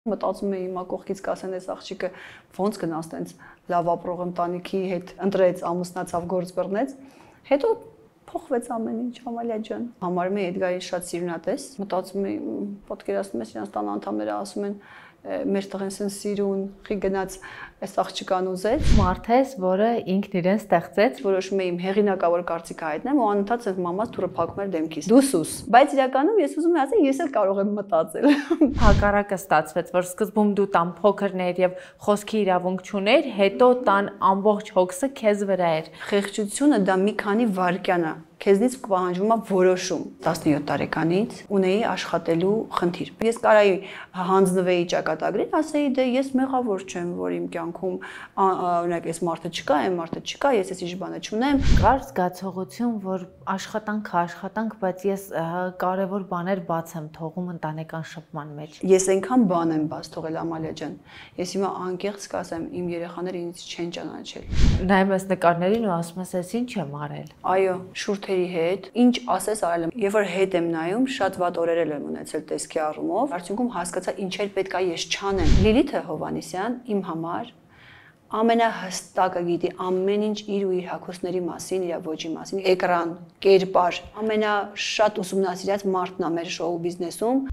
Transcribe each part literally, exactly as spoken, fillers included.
Մտածում եմ հիմա կողքից կասեն այս աղջիկը ոնց գնաց տենց լավ ապրող ընտանիքի հետ ընտրեց, ամուսնացավ, գործ բռնեց, հետո փոխվեց ամեն ինչ, Ամալիա ջան։ Համարում եմ Էդգարին շատ սիրունատես, մտածում եմ, պատկերացնում ես իրանց տան անդամները ասում են մեր տղեն սեն սիրուն, խի գնաց այս աղջկան ուզեց։ Մարդ ես, որը ինքն իրեն ստեղծեց, որոշում եմ իմ հեղինակավոր կարծիքը հայտնեմ ու անընդհատ ասենք մամաս դուրը փակում էր դեմքից։ Դու սուս։ Բայց իրականում ես ուզում եմ ասել, ես էլ կարող եմ մտածել։ Հակառակը ստացվեց, որ սկզբում դու տան փոքրներ եւ խոսքի իրավունք չուներ, հետո տան ամբողջ հոգսը քեզ վրա էր։ Խեղճությունը դա մի քանի վայրկյան է։ Քեզնից պահանջվում է որոշում։ տասնյոթ տարեկանից ունեի աշխատելու խնդիր։ Ես կարայի հանձնվեի ճակատագրին, ասեի դե ես մեղավոր չեմ, որ իմ կյանքում օրինակ այս մարդը չկա, այն մարդը չկա, ես այս ինչ բանը չունեմ։ Կար զգացողություն, որ աշխատանքը աշխատանք, բայց ես կարևոր բաներ բաց եմ թողում ընտանեկան շփման մեջ։ Ես այնքան բան եմ բաց թողել, Ամալիա ջան։ Ես հիմա անկեղծ կասեմ, իմ երեխաները ինձ չեն ճանաչել։ Նայում ես նկարներին ու ասում ես, ես ինչ եմ արել։ Այո, շուրթերի հետ, ինչ ասես արել եմ։ Երբ որ հետ եմ նայում, շատ վատ օրեր եմ ունեցել տեսքի առումով, արդյունքում հասկացա ինչեր պետք է ես չանեմ։ Լիլիթ Հովհաննիսյան իմ համար ամենահստակը գիտի ամեն ինչ իր ու իր հագուստների մասին, իր ոճի մասին, էկրան, կերպար, ամենաշատ ուսումնասիրած մարդն է մեր շոու բիզնեսում։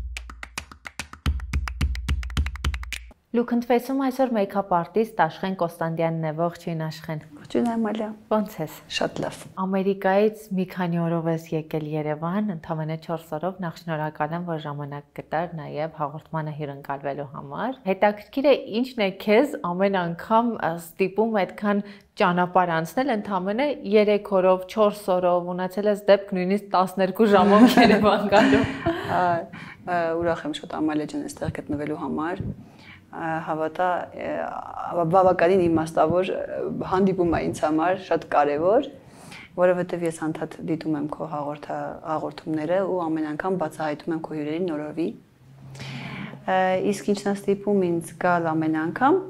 Լուքընթվեցում այսօր մեյքափ արտիստ Աշխեն Կոստանդյանն է, ողջույն Աշխեն։ Ողջույն Ամալիա։ Ոնց ես։ Շատ լավ։ Ամերիկայից մի քանի օրով ես եկել Երևան, ընդամենը չորս օրով, նախ շնորհակալ եմ, որ ժամանակ գտար նաև հաղորդմանը հյուրընկալվելու համար։ Հետաքրքիր է ինչն է քեզ ամեն անգամ ստիպում այդքան ճանապարհ անցնել, ընդամենը երեք օրով, չորս օրով, ունեցել ես դեպք նույնիսկ տասներկու ժամով Երևան գալու։ Ուրախ եմ շատ Ամալիա ջան այստեղ գտնվելու համար։ Հավատա բավականին իմաստավոր հանդիպում է ինձ համար, շատ կարևոր, որովհետև ես անդադ դիտում եմ քո հաղորդումները ու ամեն անգամ բացահայտում եմ քո հյուրերի նորովի։ Իսկ ինչն է ստիպում ինձ գալ ամեն անգամ,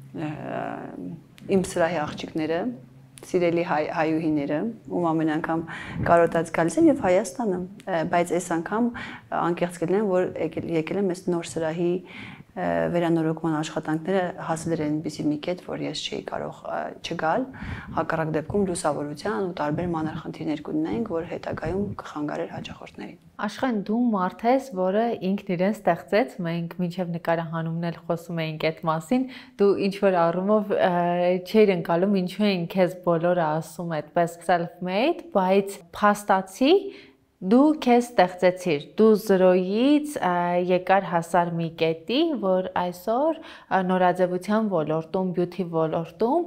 իմ սրահի աղջիկները, սիրելի հայուհիները, ում ամեն անգամ կարոտած գալիս են եւ Հայաստանը, բայց այս անգամ անկեղծ կլինեմ, որ եկել եմ այս նոր սրահի վերանորոգման աշխատանքները հասել են այնպիսի մի կետ, որ ես չէի կարող չգալ, հակառակ դեպքում լուսավորության ու տարբեր մանր խնդիրներ կունենայինք, որ հետագայում կխանգարեր հաճախորդներին։ Աշխեն, դու մարդ ես, որը ինքն իրեն ստեղծեց, մենք մինչև նկարահանումն էլ խոսում էինք այդ մասին, դու ինչ-որ առումով չէիր ընկալում, ինչու էին քեզ բոլորը ասում այդպես self-made, բայց փաստացի դու քեզ ստեղծեցիր, դու զրոյից եկար հասար մի կետի, որ այսօր նորաձևության ոլորտում, բյութի ոլորտում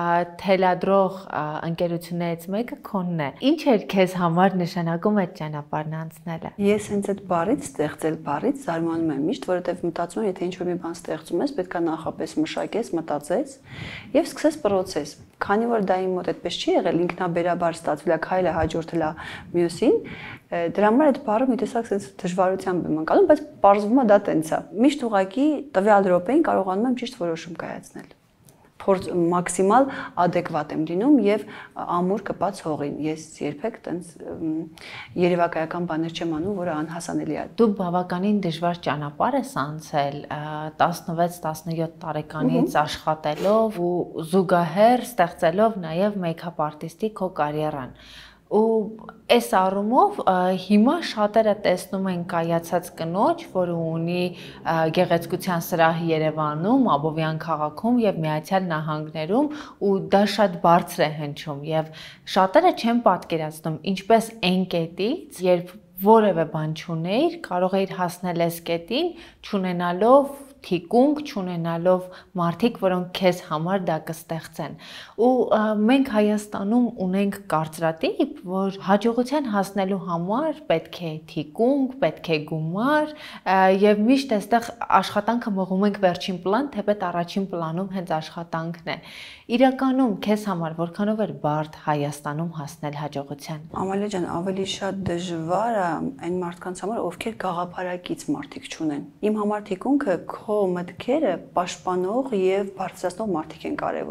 թելադրող ընկերություններից մեկը քոնն է։ Ինչ էր քեզ համար նշանակում այդ ճանապարհն անցնելը։ Ես հենց այդ բառից ստեղծել բառից զարմանում եմ միշտ, որովհետև մտածում եմ, եթե ինչ-որ մի բան ստեղծում ես, պետք է նախապես մշակես, մտածես եւ սկսես process։ Քանի որ դա իմ մոտ այդպես չի եղել, ինքնաբերաբար ստացվել է, քայլը հաջորդել է մյուսին, դրա համար այդ բառը մի տեսակ sense դժվարությամբ եմ անցնում, բայց պարզվում է դա տենց է։ Միշտ ուղղակի տվյալ րոպեին կարողանում եմ ճիշտ որոշում կայացնել։ Փորձ մաքսիմալ adekvat եմ լինում եւ ամուր կպած հողին։ Ես երբեք տենց երևակայական բաներ չեմ անում, որը անհասանելի է։ Դու բավականին դժվար ճանապարհ ես անցել տասնվեց տասնյոթ տարեկանից աշխատելով ու զուգահեռ ստեղծելով նաեւ մեյքափ արտիստի քո կարիերան։ Ու այս առումով հիմա շատերը տեսնում են կայացած կնոջ, որը ունի գեղեցկության սրահ Երևանում, Աբովյան քաղաքում եւ Միացյալ Նահանգներում ու դա շատ բարձր է հնչում եւ շատերը չեն պատկերացնում ինչպես այն կետից, երբ որևէ բան չունեիր, կարող էիր հասնել այս կետին, չունենալով թիկունք, չունենալով մարդիկ, որոնք քեզ համար դա կստեղծեն։ Ու մենք Հայաստանում ունենք կարծրատիպ, որ հաջողության հասնելու համար պետք է թիկունք, պետք է գումար, եւ միշտ այստեղ աշխատանքը մղում ենք վերջին պլան, թեպետ առաջին պլանում հենց աշխատանքն է։ Իրականում քեզ համար որքանով էր բարդ Հայաստանում հասնել հաջողության։ Ամալիա ջան, ավելի շատ դժվար է այն մարդկանց համար, ովքեր գաղափարակից մարդիկ չունեն։ Իմ համար թիկունքը քո մտքերը պաշտպանող եւ բարձրացնող մարդիկ են կարեւոր։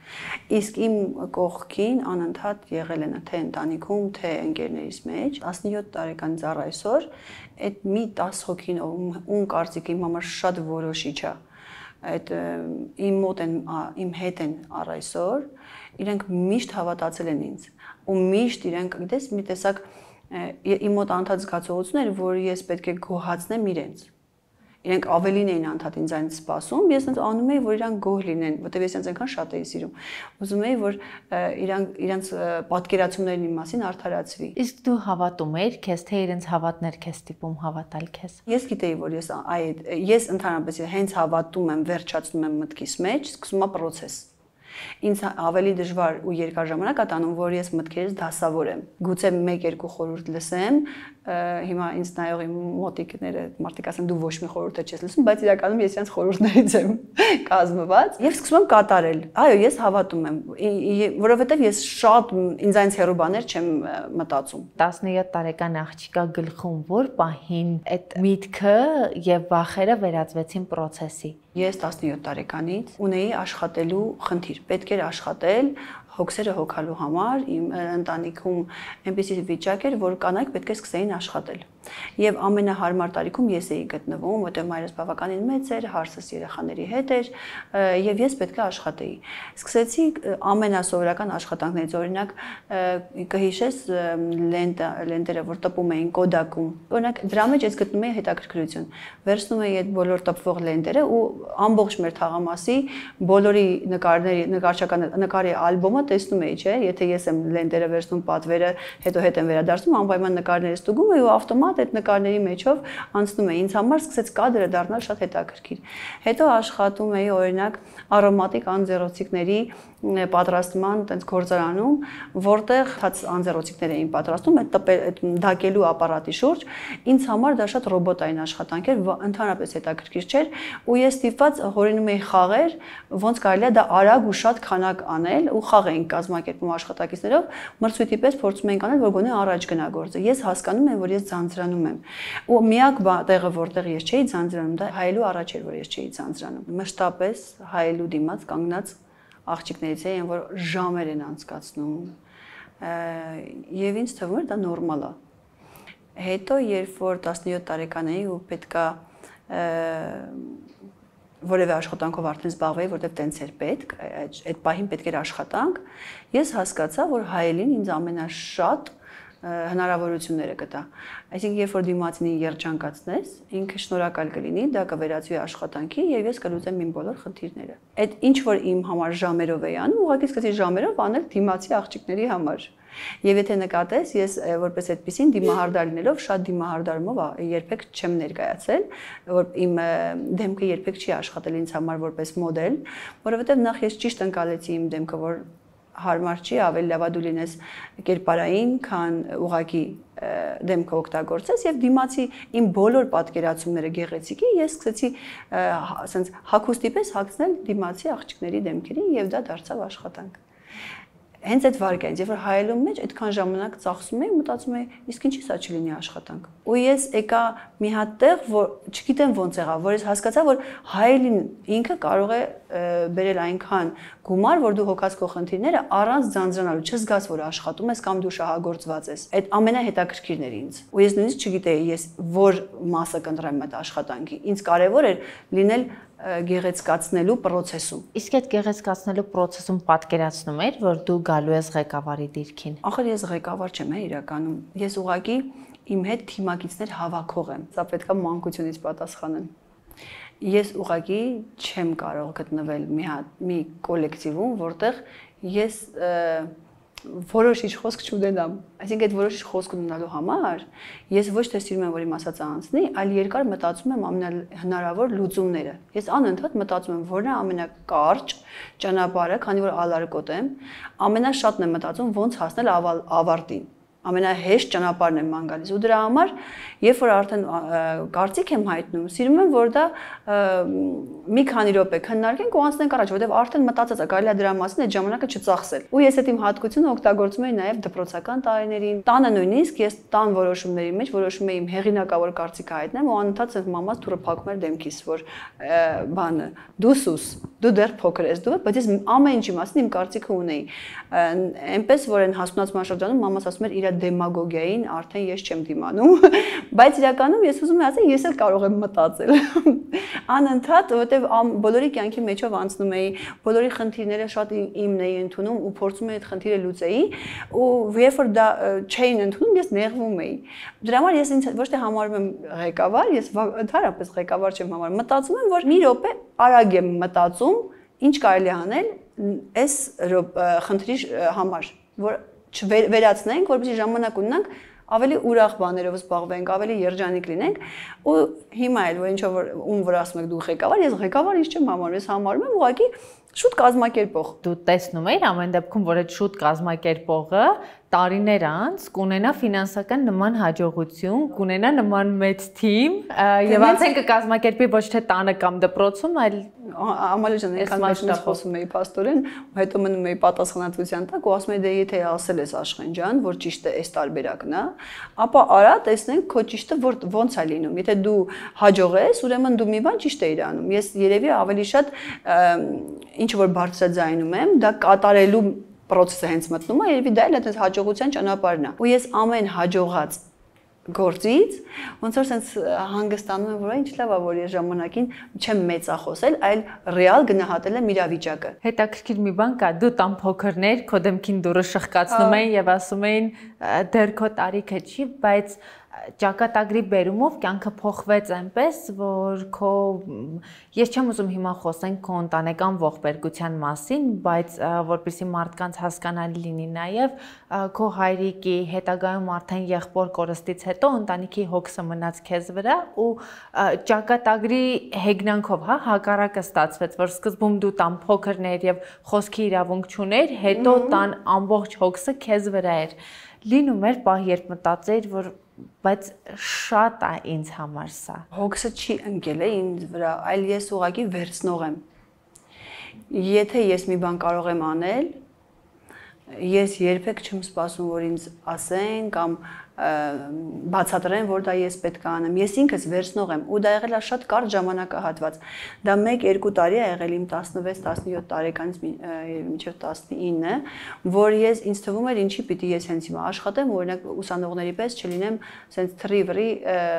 Իսկ իմ կողքին անընդհատ եղել են թե ընտանիքում, թե ընկերներիս մեջ տասնյոթ տարեկանից առ այսօր այդ մի տասը հոգին ում կարծիքը իմ համար շատ որոշիչ է այդ իմ մոտ են իմ հետ են առ այսօր իրենք միշտ հավատացել են ինձ ու միշտ իրենք գիտես մի տեսակ իմ մոտ անդադ զգացողություն էր որ ես պետք է գոհացնեմ իրենց իրենք ավելին էին անդադ ինձանից սպասում ես այնց անում էի որ իրանք գոհ լինեն որտեվ ես այնց այնքան շատ էի սիրում ուզում էի որ իրանք իրենց պատկերացումների մասին արդարացվի իսկ դու հավատում ես քեզ թե իրենց հավատներ քեզ տիպում հավատալ քեզ ես գիտեի որ ես այդ ես ընդհանրապես հենց հավատում եմ վերջացնում եմ մտքիս մեջ սկսում է process Ինձ ավելի դժվար ու երկար ժամանակ է տանում, որ ես մտքերից դասավորեմ։ Գուցե մեկ-երկու խորհուրդ լսեմ, հիմա ինձ նայող իմ մոտիկները, մարդիկ ասեն դու ոչ մի խորհուրդ չես լսում, բայց իրականում ես իրենց խորհուրդներից եմ կազմված եւ սկսում եմ կատարել։ Այո, ես հավատում եմ, որովհետեւ ես շատ ինձանից հեռու բաներ չեմ մտածում։ տասնյոթ տարեկան աղջիկա գլխում որ պահին այդ միտքը եւ վախերը վերածվեցին process-ի։ Ես տասնյոթ տարեկանից ունեի աշխատելու խնդիր։ Պետք էր աշխատել հոգսերը հոգալու համար, իմ ընտանիքում այնպիսի վիճակ էր, որ կանայք պետք է սկսեին աշխատել։ Եվ ամենահարմար տարիքում ես էի գտնվում, որտեղ մայրս բավականին մեծ էր, հարսս երեխաների հետ էր, եւ ես պետք է աշխատեի։ Սկսեցի ամենասովորական աշխատանքներից, օրինակ կհիշես լենտա, լենտերը, որ տպում էին կոդակում։ Օրինակ դրա մեջ ես գտնում էի հետաքրքրություն։ Վերցնում էի այդ բոլոր տպվող լենտերը ու ամբողջ մեր թաղամասի բոլորի նկարների, նկարչական նկարի ալբոմը տեսնում էի, չէ՞, եթե ես եմ լենտերը վերցնում, պատվերը, հետո հետ եմ վերադարձնում, անպայման նկարները ստուգում էի ու ավտոմատ այդ նկարների մեջով անցնում էի։ Ինձ համար սկսեց կադրը դառնալ շատ հետաքրքիր։ Հետո աշխատում էի օրինակ արոմատիկ անձեռոցիկների պատրաստման տենց գործարանում, որտեղ հաց անձեռոցիկներ էին պատրաստում, այդ այդ դակելու ապարատի շուրջ, ինձ համար դա շատ ռոբոտային աշխատանք էր, ընդհանրապես հետաքրքիր չէր, ու ես ստիպված հորինում էի խաղեր, ոնց կարելի է դա արագ ու շատ քանակ անել, ու խաղ էինք կազմակերպում աշխատակիցներով, մրցույթի պես փորձում էինք անել, որ գոնե առաջ գնա գործը։ Ես հասկանում եմ, որ ես ձանձրանում եմ։ Ու միակ տեղը, որտեղ ես չէի ձանձրանում, դա հայելու առաջ էր, որ ես չէի ձանձրանում։ Մշտապես հայելու դիմաց կանգնած աղջիկներից էին, որ ժամեր են անցկացնում, եւ ինձ թվում էր դա նորմալ է։ Հետո երբ որ տասնյոթ տարեկան էի ու պետքա որևէ աշխատանքով արդեն զբաղվեի, որտեղ տենց էր պետք, այդ պահին պետք էր աշխատանք, ես հասկացա, որ հայելին ինձ ամենաշատ հնարավորությունները կտա։ Այսինքն, երբ որ դիմացինին երջանկացնես, ինքը շնորհակալ կլինի, դա կվերածվի աշխատանքի եւ ես կլուծեմ իմ բոլոր խնդիրները։ Այդ ինչ որ իմ համար ժամերով էի անում, ուղղակի սկսեցի ժամերով անել դիմացի աղջիկների համար։ Եվ եթե նկատես, ես որպես այդպեսին դիմահարդար լինելով շատ դիմահարդարումով երբեք չեմ ներկայացել, որ իմ դեմքը երբեք չի աշխատել ինձ համար որպես մոդել, որովհետեւ նախ ես ճիշտ ընկալեցի իմ դեմքը, որ հարմար չի, ավելի լավ է դու լինես կերպարային, քան ուղղակի դեմքը օգտագործես եւ դիմացի իմ բոլոր պատկերացումները գեղեցիկի ես սկսեցի ասենց հագուստի պես հագցնել դիմացի աղջիկների դեմքերին եւ դա դարձավ աշխատանք։ Հենց այդ վարկյանից, երբ որ հայելուն մեջ այդքան ժամանակ ծախսում էի, մտածում էի, իսկ ինչի՞ սա չլինի աշխատանք։ Ու ես եկա մի հատ տեղ, որ չգիտեմ ոնց եղավ, որ ես հասկացա, որ հայելին ինքը կարող է բերել այնքան գումար, որ դու հոգած քո խնդիրները առանց ձանձրանալու, չզգաս, որ աշխատում ես կամ դու շահագործված ես։ Այդ ամենահետաքրքիրն էր ինձ։ Ու ես նույնիսկ չգիտեի, ես որ մասը կընտրեմ այդ աշխատանքի։ Ինձ կարևոր էր լինել գեղեցկացնելու process-ում։ Իսկ այդ գեղեցկացնելու process-ում պատկերացնում էր, որ դու գալու ես ղեկավարի դիրքին։ Ախր ես ղեկավար չեմ, հա, իրականում։ Ես ուղղակի իմ հետ թիմակիցներ հավաքող եմ։ Սա պետք է մանկությունից պատասխանեմ։ Ես ուղղակի չեմ կարող գտնվել մի հատ մի կոլեկտիվում, որտեղ ես որոշիչ խոսք չունենամ։ Այսինքն այդ որոշիչ խոսք ունենալու համար ես ոչ թե սիրում եմ, որ իմ ասածը անցնի, այլ երկար մտածում եմ ամենահնարավոր լուծումները։ Ես անընդհատ մտածում եմ, որն է ամենակարճ ճանապարհը, քանի որ ալարկոտ եմ, ամենաշատն եմ մտածում ոնց հասնել ավարտին։ ամենահեշտ ճանապարհն եմ ման գալիս ու դրա համար երբ որ արդեն կարծիք եմ հայտնում, սիրում եմ որ դա մի քանի րոպե քննարկենք ու անցնենք առաջ, որովհետև արդեն մտածած է կարելի է դրա մասին այդ ժամանակը չծախսել։ Ու ես այդ իմ հատկությունը օգտագործում էի նաև դպրոցական տարիներին, տանը նույնիսկ ես տան որոշումների մեջ որոշում էի իմ հեղինակավոր կարծիքը հայտնեմ ու անընդհատ ասես մամաս դուրը փակում էր դեմքիս, որ բանը դու սուս, դու դեռ փոքր ես, դու, բայց ես ամեն ինչի մասին իմ կարծիքը ունեի։ Այնպես որ այն հասունացման շրջանում մամաս ասում էր իր դեմագոգիային արդեն ես չեմ դիմանում, բայց իրականում ես ուզում եմ ասել ես էլ կարող եմ մտածել։ Անընդհատ, որովհետև բոլորի կյանքի մեջով անցնում էի, բոլորի խնդիրները շատ իմն էի ընդունում ու փորձում էի այդ խնդիրը լուծեի ու երբ որ դա չէին ընդունում, ես նեղվում էի։ Դրա համար ես ինձ ոչ թե համարում եմ ղեկավար, ես ընդհանրապես ղեկավար չեմ համարում, մտածում եմ, որ մի րոպե արագ եմ մտածում, ինչ կարելի անել այս խնդրի համար, որ չվերացնենք, որպեսզի ժամանակ ունենանք ավելի ուրախ բաներով զբաղվենք, ավելի երջանիկ լինենք ու հիմա էլ որ ինչով որ ում որ ասում եք դու ղեկավար, ես ղեկավար ինչ չեմ համարում, ես համարում եմ ուղղակի շուտ կազմակերպող։ Դու տեսնում ես ամեն դեպքում որ այդ շուտ կազմակերպողը տարիներ անց կունենա ֆինանսական նման հաջողություն, կունենա նման մեծ թիմ եւ ասենք կկազմակերպի ոչ թե տանը կամ դպրոցում, այլ Ամալի ջան, այնքան մեծ խոսում էի փաստորեն, հետո մնում էի պատասխանատվության տակ ու ասում էի դե եթե ասել ես Աշխեն ջան, որ ճիշտը այս տարբերակն է, ապա արա տեսնենք քո ճիշտը որ ոնց է լինում։ Եթե դու հաջող ես, ուրեմն դու մի բան ճիշտ ես անում։ Ես երևի ավելի շատ ինչ որ բարձրաձայնում եմ, դա կատարելու process-ը հենց մտնում է, երևի դա էլ այդպես հաջողության ճանապարհն է։ Ու ես ամեն հաջողած գործից ոնց որ sense հանգստանում եմ, որ ինչ լավ է, որ ես ժամանակին չեմ մեծախոսել, այլ ռեալ գնահատել եմ իրավիճակը։ Հետաքրքիր մի բան կա, դու տան փոքրներ քո դեմքին դուրը շղկացնում էին եւ ասում էին դեռ քո տարիքը չի, բայց ճակատագրի բերումով կյանքը փոխվեց այնպես, որ քո ես չեմ ուզում հիմա խոսենք քո ընտանեկան ողբերգության մասին, բայց որպեսզի մարդկանց հասկանալի լինի նաև քո հայրիկի հետագայում արդեն եղբոր կորստից հետո ընտանիքի հոգսը մնաց քեզ վրա ու ճակատագրի հեգնանքով, հա, հակառակը ստացվեց, որ սկզբում դու տան փոքրներ եւ խոսքի իրավունք չուներ, հետո տան ամբողջ հոգսը քեզ վրա էր։ Լինում էր պահ երբ մտածեիր, որ բայց շատ է ինձ համար սա։ Հոգսը չի ընկել է ինձ վրա, այլ ես ուղղակի վերցնող եմ։ Եթե ես մի բան կարող եմ անել, ես երբեք չեմ սպասում, որ ինձ ասեն կամ բացատրեն, որ դա ես պետք է անեմ։ Ես ինքս վերցնող եմ ու դա եղել է շատ կարճ ժամանակահատված։ Դա մեկ-երկու տարի է եղել իմ տասնվեց տասնյոթ տարեկանից մինչև տասնինը, որ ես ինձ թվում էր ինչի պիտի ես հենց հիմա աշխատեմ, օրինակ ուսանողների պես չլինեմ սենց թրի-վրի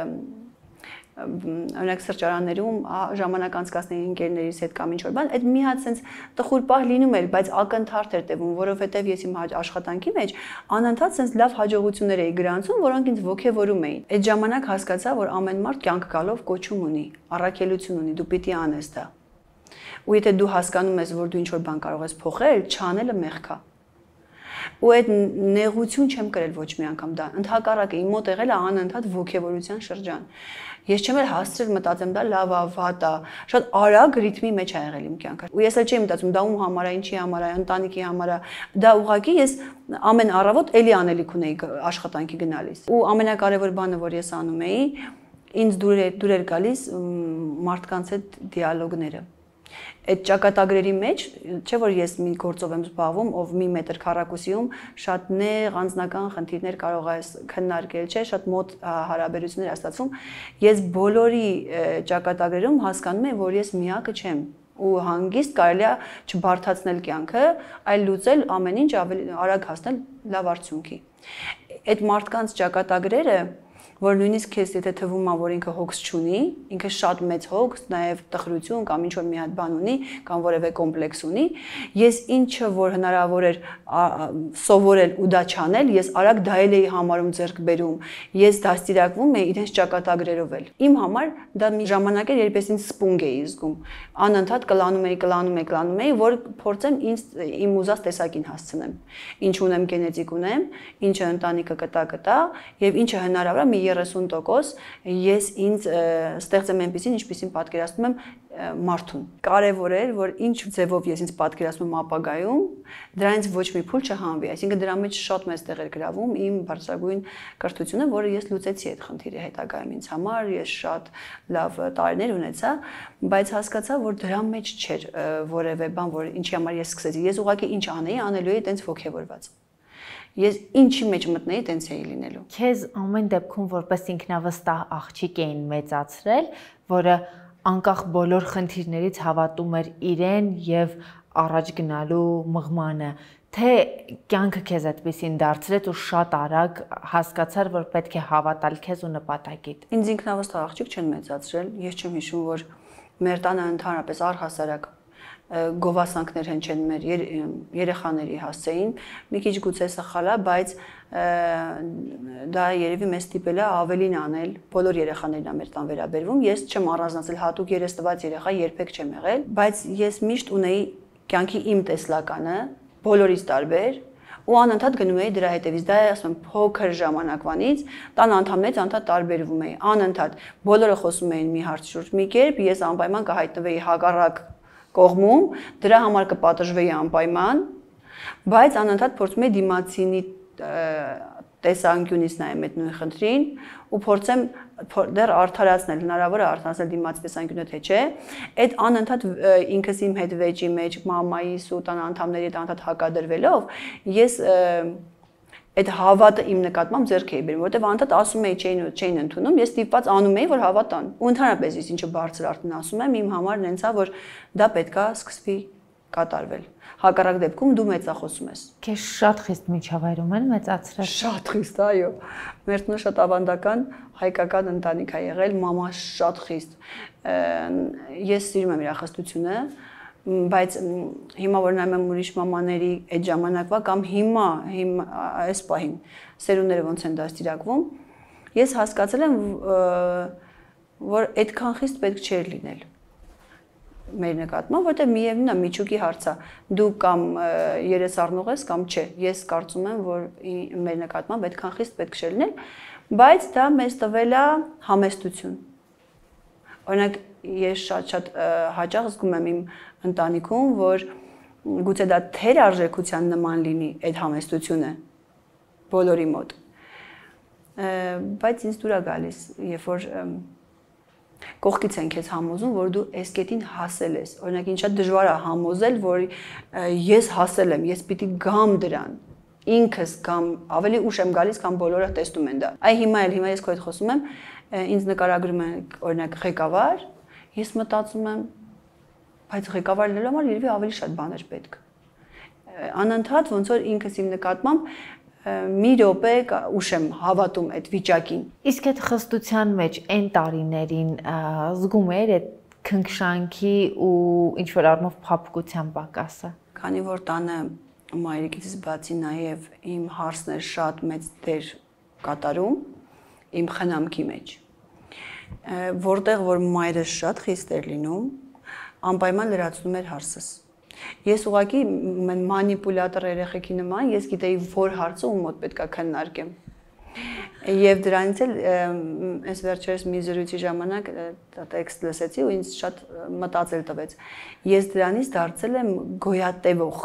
օրինակ սրճարաններում ժամանակ անցկացնեի ընկերներիս հետ կամ ինչ որ բան, այդ մի հատ sense տխուր պահ լինում էր, բայց ակնթարթ էր տևում, որովհետև ես իմ աշխատանքի մեջ անընդհատ sense լավ հաջողություններ էի գրանցում, որոնք ինձ ոգևորում էին։ Այդ ժամանակ հասկացա, որ ամեն մարդ կյանք գալով կոչում ունի, առաքելություն ունի, դու պիտի անես դա։ Ու եթե դու հասկանում ես, որ դու ինչ որ բան կարող ես փոխել, չանելը մեղք է։ Ու այդ նեղություն չեմ կրել ոչ մի անգամ դա։ Ընդհակառակը իմ մոտ եղել է անընդհատ ոգևորության շրջան։ Ես չեմ էլ հասցրել մտածեմ դա լավ է, վատ է, շատ արագ ռիթմի մեջ է եղել իմ կյանքը։ Ու ես էլ չէի մտածում դա ում համար է, ինչի համար է, ընտանիքի համար է։ Դա ուղղակի ես ամեն առավոտ էլի անելիք ունեի աշխատանքի գնալիս։ Ու ամենակարևոր բանը, որ ես անում էի, ինձ դուր էր դուր էր գալիս մարդկանց հետ դիալոգները։ Այդ ճակատագրերի մեջ, չէ որ ես մի գործով եմ զբաղվում, ով մի մետր քառակուսիում շատ նեղ անձնական խնդիրներ կարող է քննարկել, չէ, շատ մոտ հարաբերություններ ստացվում։ Ես բոլորի ճակատագրերում հասկանում եմ, որ ես միակը չեմ ու հանգիստ կարելի է չբարթացնել կյանքը, այլ լուծել ամեն ինչ ավելի արագ հասնել լավ արդյունքի։ Այդ մարդկանց ճակատագրերը որ նույնիսկ քեզ եթե թվում է, որ ինքը հոգս չունի, ինքը շատ մեծ հոգս, նաև տխրություն կամ ինչ որ մի հատ բան ունի, կամ որևէ կոմպլեքս ունի, ես ինչը որ հնարավոր էր սովորել ու դա չանել, ես արագ դա էլ էի համարում ձեռք բերում, ես դաստիարակվում էի իրենց ճակատագրերով էլ։ Իմ համար դա մի ժամանակ էր, երբ ես ինձ սպունգ էի զգում, անընդհատ կլանում էի, կլանում էի, կլանում էի, որ փորձեմ ինձ իմ ուզած տեսակին հասցնեմ։ Ինչ ունեմ գենետիկ ունեմ, ինչը ընտանիքը կտա կտա, եւ ինչը հնարավոր է մի երեսուն տոկոս ես ինձ ստեղծեմ այնպեսին, ինչպեսին պատկերացնում եմ մարդուն։ Կարևոր է, որ ինչ ձևով ես ինձ պատկերացնում եմ ապագայում, դրանից ոչ մի փուլ չհանվի, այսինքն դրա մեջ շատ մեծ տեղ էր գրավում իմ բարձրագույն կրթությունը, որը ես լուծեցի այդ խնդիրը հետագայում ինձ համար, ես շատ լավ տարիներ ունեցա, բայց հասկացա, որ դրա մեջ չէր որևէ բան, որ ինչի համար ես սկսեցի։ Ես ուղղակի ինչ անեի, անելու էի տենց ոգևորված։ Ես ինչի մեջ մտնեի, տենց էի լինելու։ Քեզ ամեն դեպքում որպես ինքնավստահ աղջիկ էին մեծացրել, որը անկախ բոլոր խնդիրներից հավատում էր իրեն եւ առաջ գնալու մղմանը, թե կյանքը քեզ այդպեսին դարձրեց ու շատ արագ հասկացար, որ պետք է հավատալ քեզ ու նպատակիդ։ Ինձ ինքնավստահ աղջիկ չեն մեծացրել, ես չեմ հիշում, որ մեր տանը ընդհանրապես առհասարակ գովասանքներ հնչեն մեր երեխաների հասցեին, մի քիչ գուցե սխալ է, բայց դա երևի մեզ ստիպել է ավելին անել, բոլոր երեխաներն ա մեր տան վերաբերվում, ես չեմ առանձնացել հատուկ երես տված երեխա երբեք չեմ եղել, բայց ես միշտ ունեի կյանքի իմ տեսլականը, բոլորից տարբեր, ու անընդհատ գնում էի դրա հետևից, դա է ասում եմ փոքր ժամանակվանից, տան անդամներից անդադ տարբերվում էի, անընդհատ բոլորը խոսում էին մի հարց շուրջ մի կերպ, ես անպայման կհայտնվեի հակառակ կողմում, դրա համար կպատժվեի անպայման, բայց անընդհատ փորձում էի դիմացինի տեսանկյունից նայեմ այդ նույն խնդրին ու փորձեմ դեռ արդարացնել, հնարավոր է արդարացնել դիմացի տեսանկյունը թե չէ, այդ անընդհատ ինքս իմ հետ վեճի մեջ, մամայիս ու տան անդամների հետ անընդհատ հակադրվելով, ես այդ հավատը իմ նկատմամբ ձեռք էի բերում, որովհետև անընդհատ ասում էի չէին չէին ընդունում, ես ստիպված անում էի, որ հավատան։ Ու ընդհանրապես ես ինչը բարձր արդեն ասում եմ, իմ համար նենց է, որ դա պետքա սկսվի կատարվել։ Հակառակ դեպքում դու մեծախոսում ես։ Քեզ շատ խիստ միջավայրում են մեծացրել։ Շատ խիստ, այո։ Մեր տունը շատ ավանդական հայկական ընտանիք է եղել, մամա շատ խիստ։ Ես սիրում եմ իր խստությունը, բայց հիմա որ նայում եմ ուրիշ մամաների այդ ժամանակվա կամ հիմա, հիմա այս պահին սերունդները ոնց են դաստիարակվում, ես հասկացել եմ, որ այդքան խիստ պետք չէր լինել մեր նկատմամբ, որտեղ միևնույն է միջուկի հարց է, դու կամ երես առնող ես կամ չէ, ես կարծում եմ, որ մեր նկատմամբ այդքան խիստ պետք չէր լինել, բայց դա մեզ տվել է համեստություն։ Օրինակ ես շատ-շատ հաճախ զգում եմ իմ ընտանիքում, որ գուցե դա թեր արժեքության նման լինի այդ համեստությունը բոլորի մոտ, բայց ինձ դուր է գալիս, երբ որ կողքից են քեզ համոզում, որ դու այս կետին հասել ես։ Օրինակ ինձ շատ դժվար է համոզել, որ ես հասել եմ, ես պիտի գամ դրան, ինքս կամ ավելի ուշ եմ գալիս, կամ բոլորը տեսնում են դա։ Այ հիմա էլ հիմա ես քո հետ խոսում եմ, ինձ նկարագրում են օրինակ ղեկավար, ես մտածում եմ, բայց ղեկավար լինելու համար երևի ավելի շատ բաներ պետք։ Անընդհատ ոնց որ ինքս իմ նկատմամբ մի րոպե ուշ եմ հավատում այդ վիճակին։ Իսկ այդ խստության մեջ այն տարիներին զգում էր այդ քնքշանքի ու ինչ որ առումով փափկության պակասը։ Քանի որ տանը մայրիկից բացի նաև իմ հարցն էր շատ մեծ դեր կատարում իմ խնամքի մեջ, որտեղ որ մայրս շատ խիստ էր լինում, անպայման լրացնում էր հարցս։ Ես ուղղակի մանիպուլատոր երեխեքի նման, ես գիտեի, որ հարցը ում մոտ պետք է քննարկեմ։ Եվ դրանից էլ այս վերջերս մի զրույցի ժամանակ տեքստ լսեցի ու ինձ շատ մտածել տվեց։ Ես դրանից դարձել եմ գոյատևող,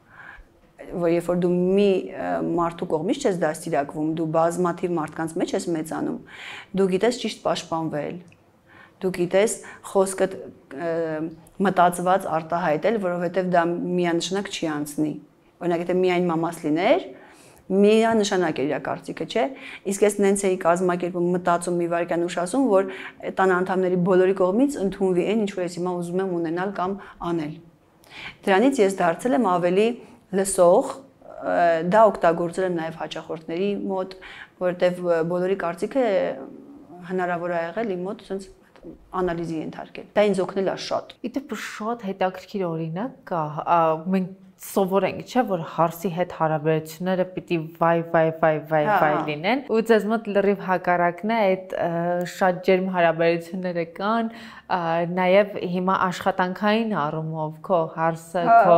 որ երբ որ դու մի մարդու կողմից չես դաստիարակվում, դու բազմաթիվ մարդկանց մեջ ես մեծանում, դու գիտես ճիշտ պաշտպանվել, դու գիտես խոսքդ մտածված արտահայտել, որովհետև դա միանշանակ չի անցնի։ Օրինակ, եթե միայն մամաս լիներ, միանշանակ էր իր կարծիքը, չէ՞։ Իսկ ես նենց էի կազմակերպում, մտածում մի վայրկյան ուշ ասում, որ տան անդամների բոլորի կողմից ընդունվի այն, ինչ որ ես հիմա ուզում եմ ունենալ կամ անել։ Դրանից ես դարձել եմ ավելի լսող, դա օգտագործել եմ նաև հաճախորդների մոտ, որովհետև բոլորի կարծիքը հնարավոր է եղել իմ մոտ ասենց անալիզի ենթարկել։ Դա ինձ օգնել է շատ։ Իդեպ շատ հետաքրքիր օրինակ կա, մենք սովորենք, չէ, որ հարսի հետ հարաբերությունները պիտի վայ վայ վայ վայ վայ լինեն, ու ձեզ մոտ լրիվ հակառակն է, այդ շատ ջերմ հարաբերությունները կան, նաև հիմա աշխատանքային առումով քո հարսը, քո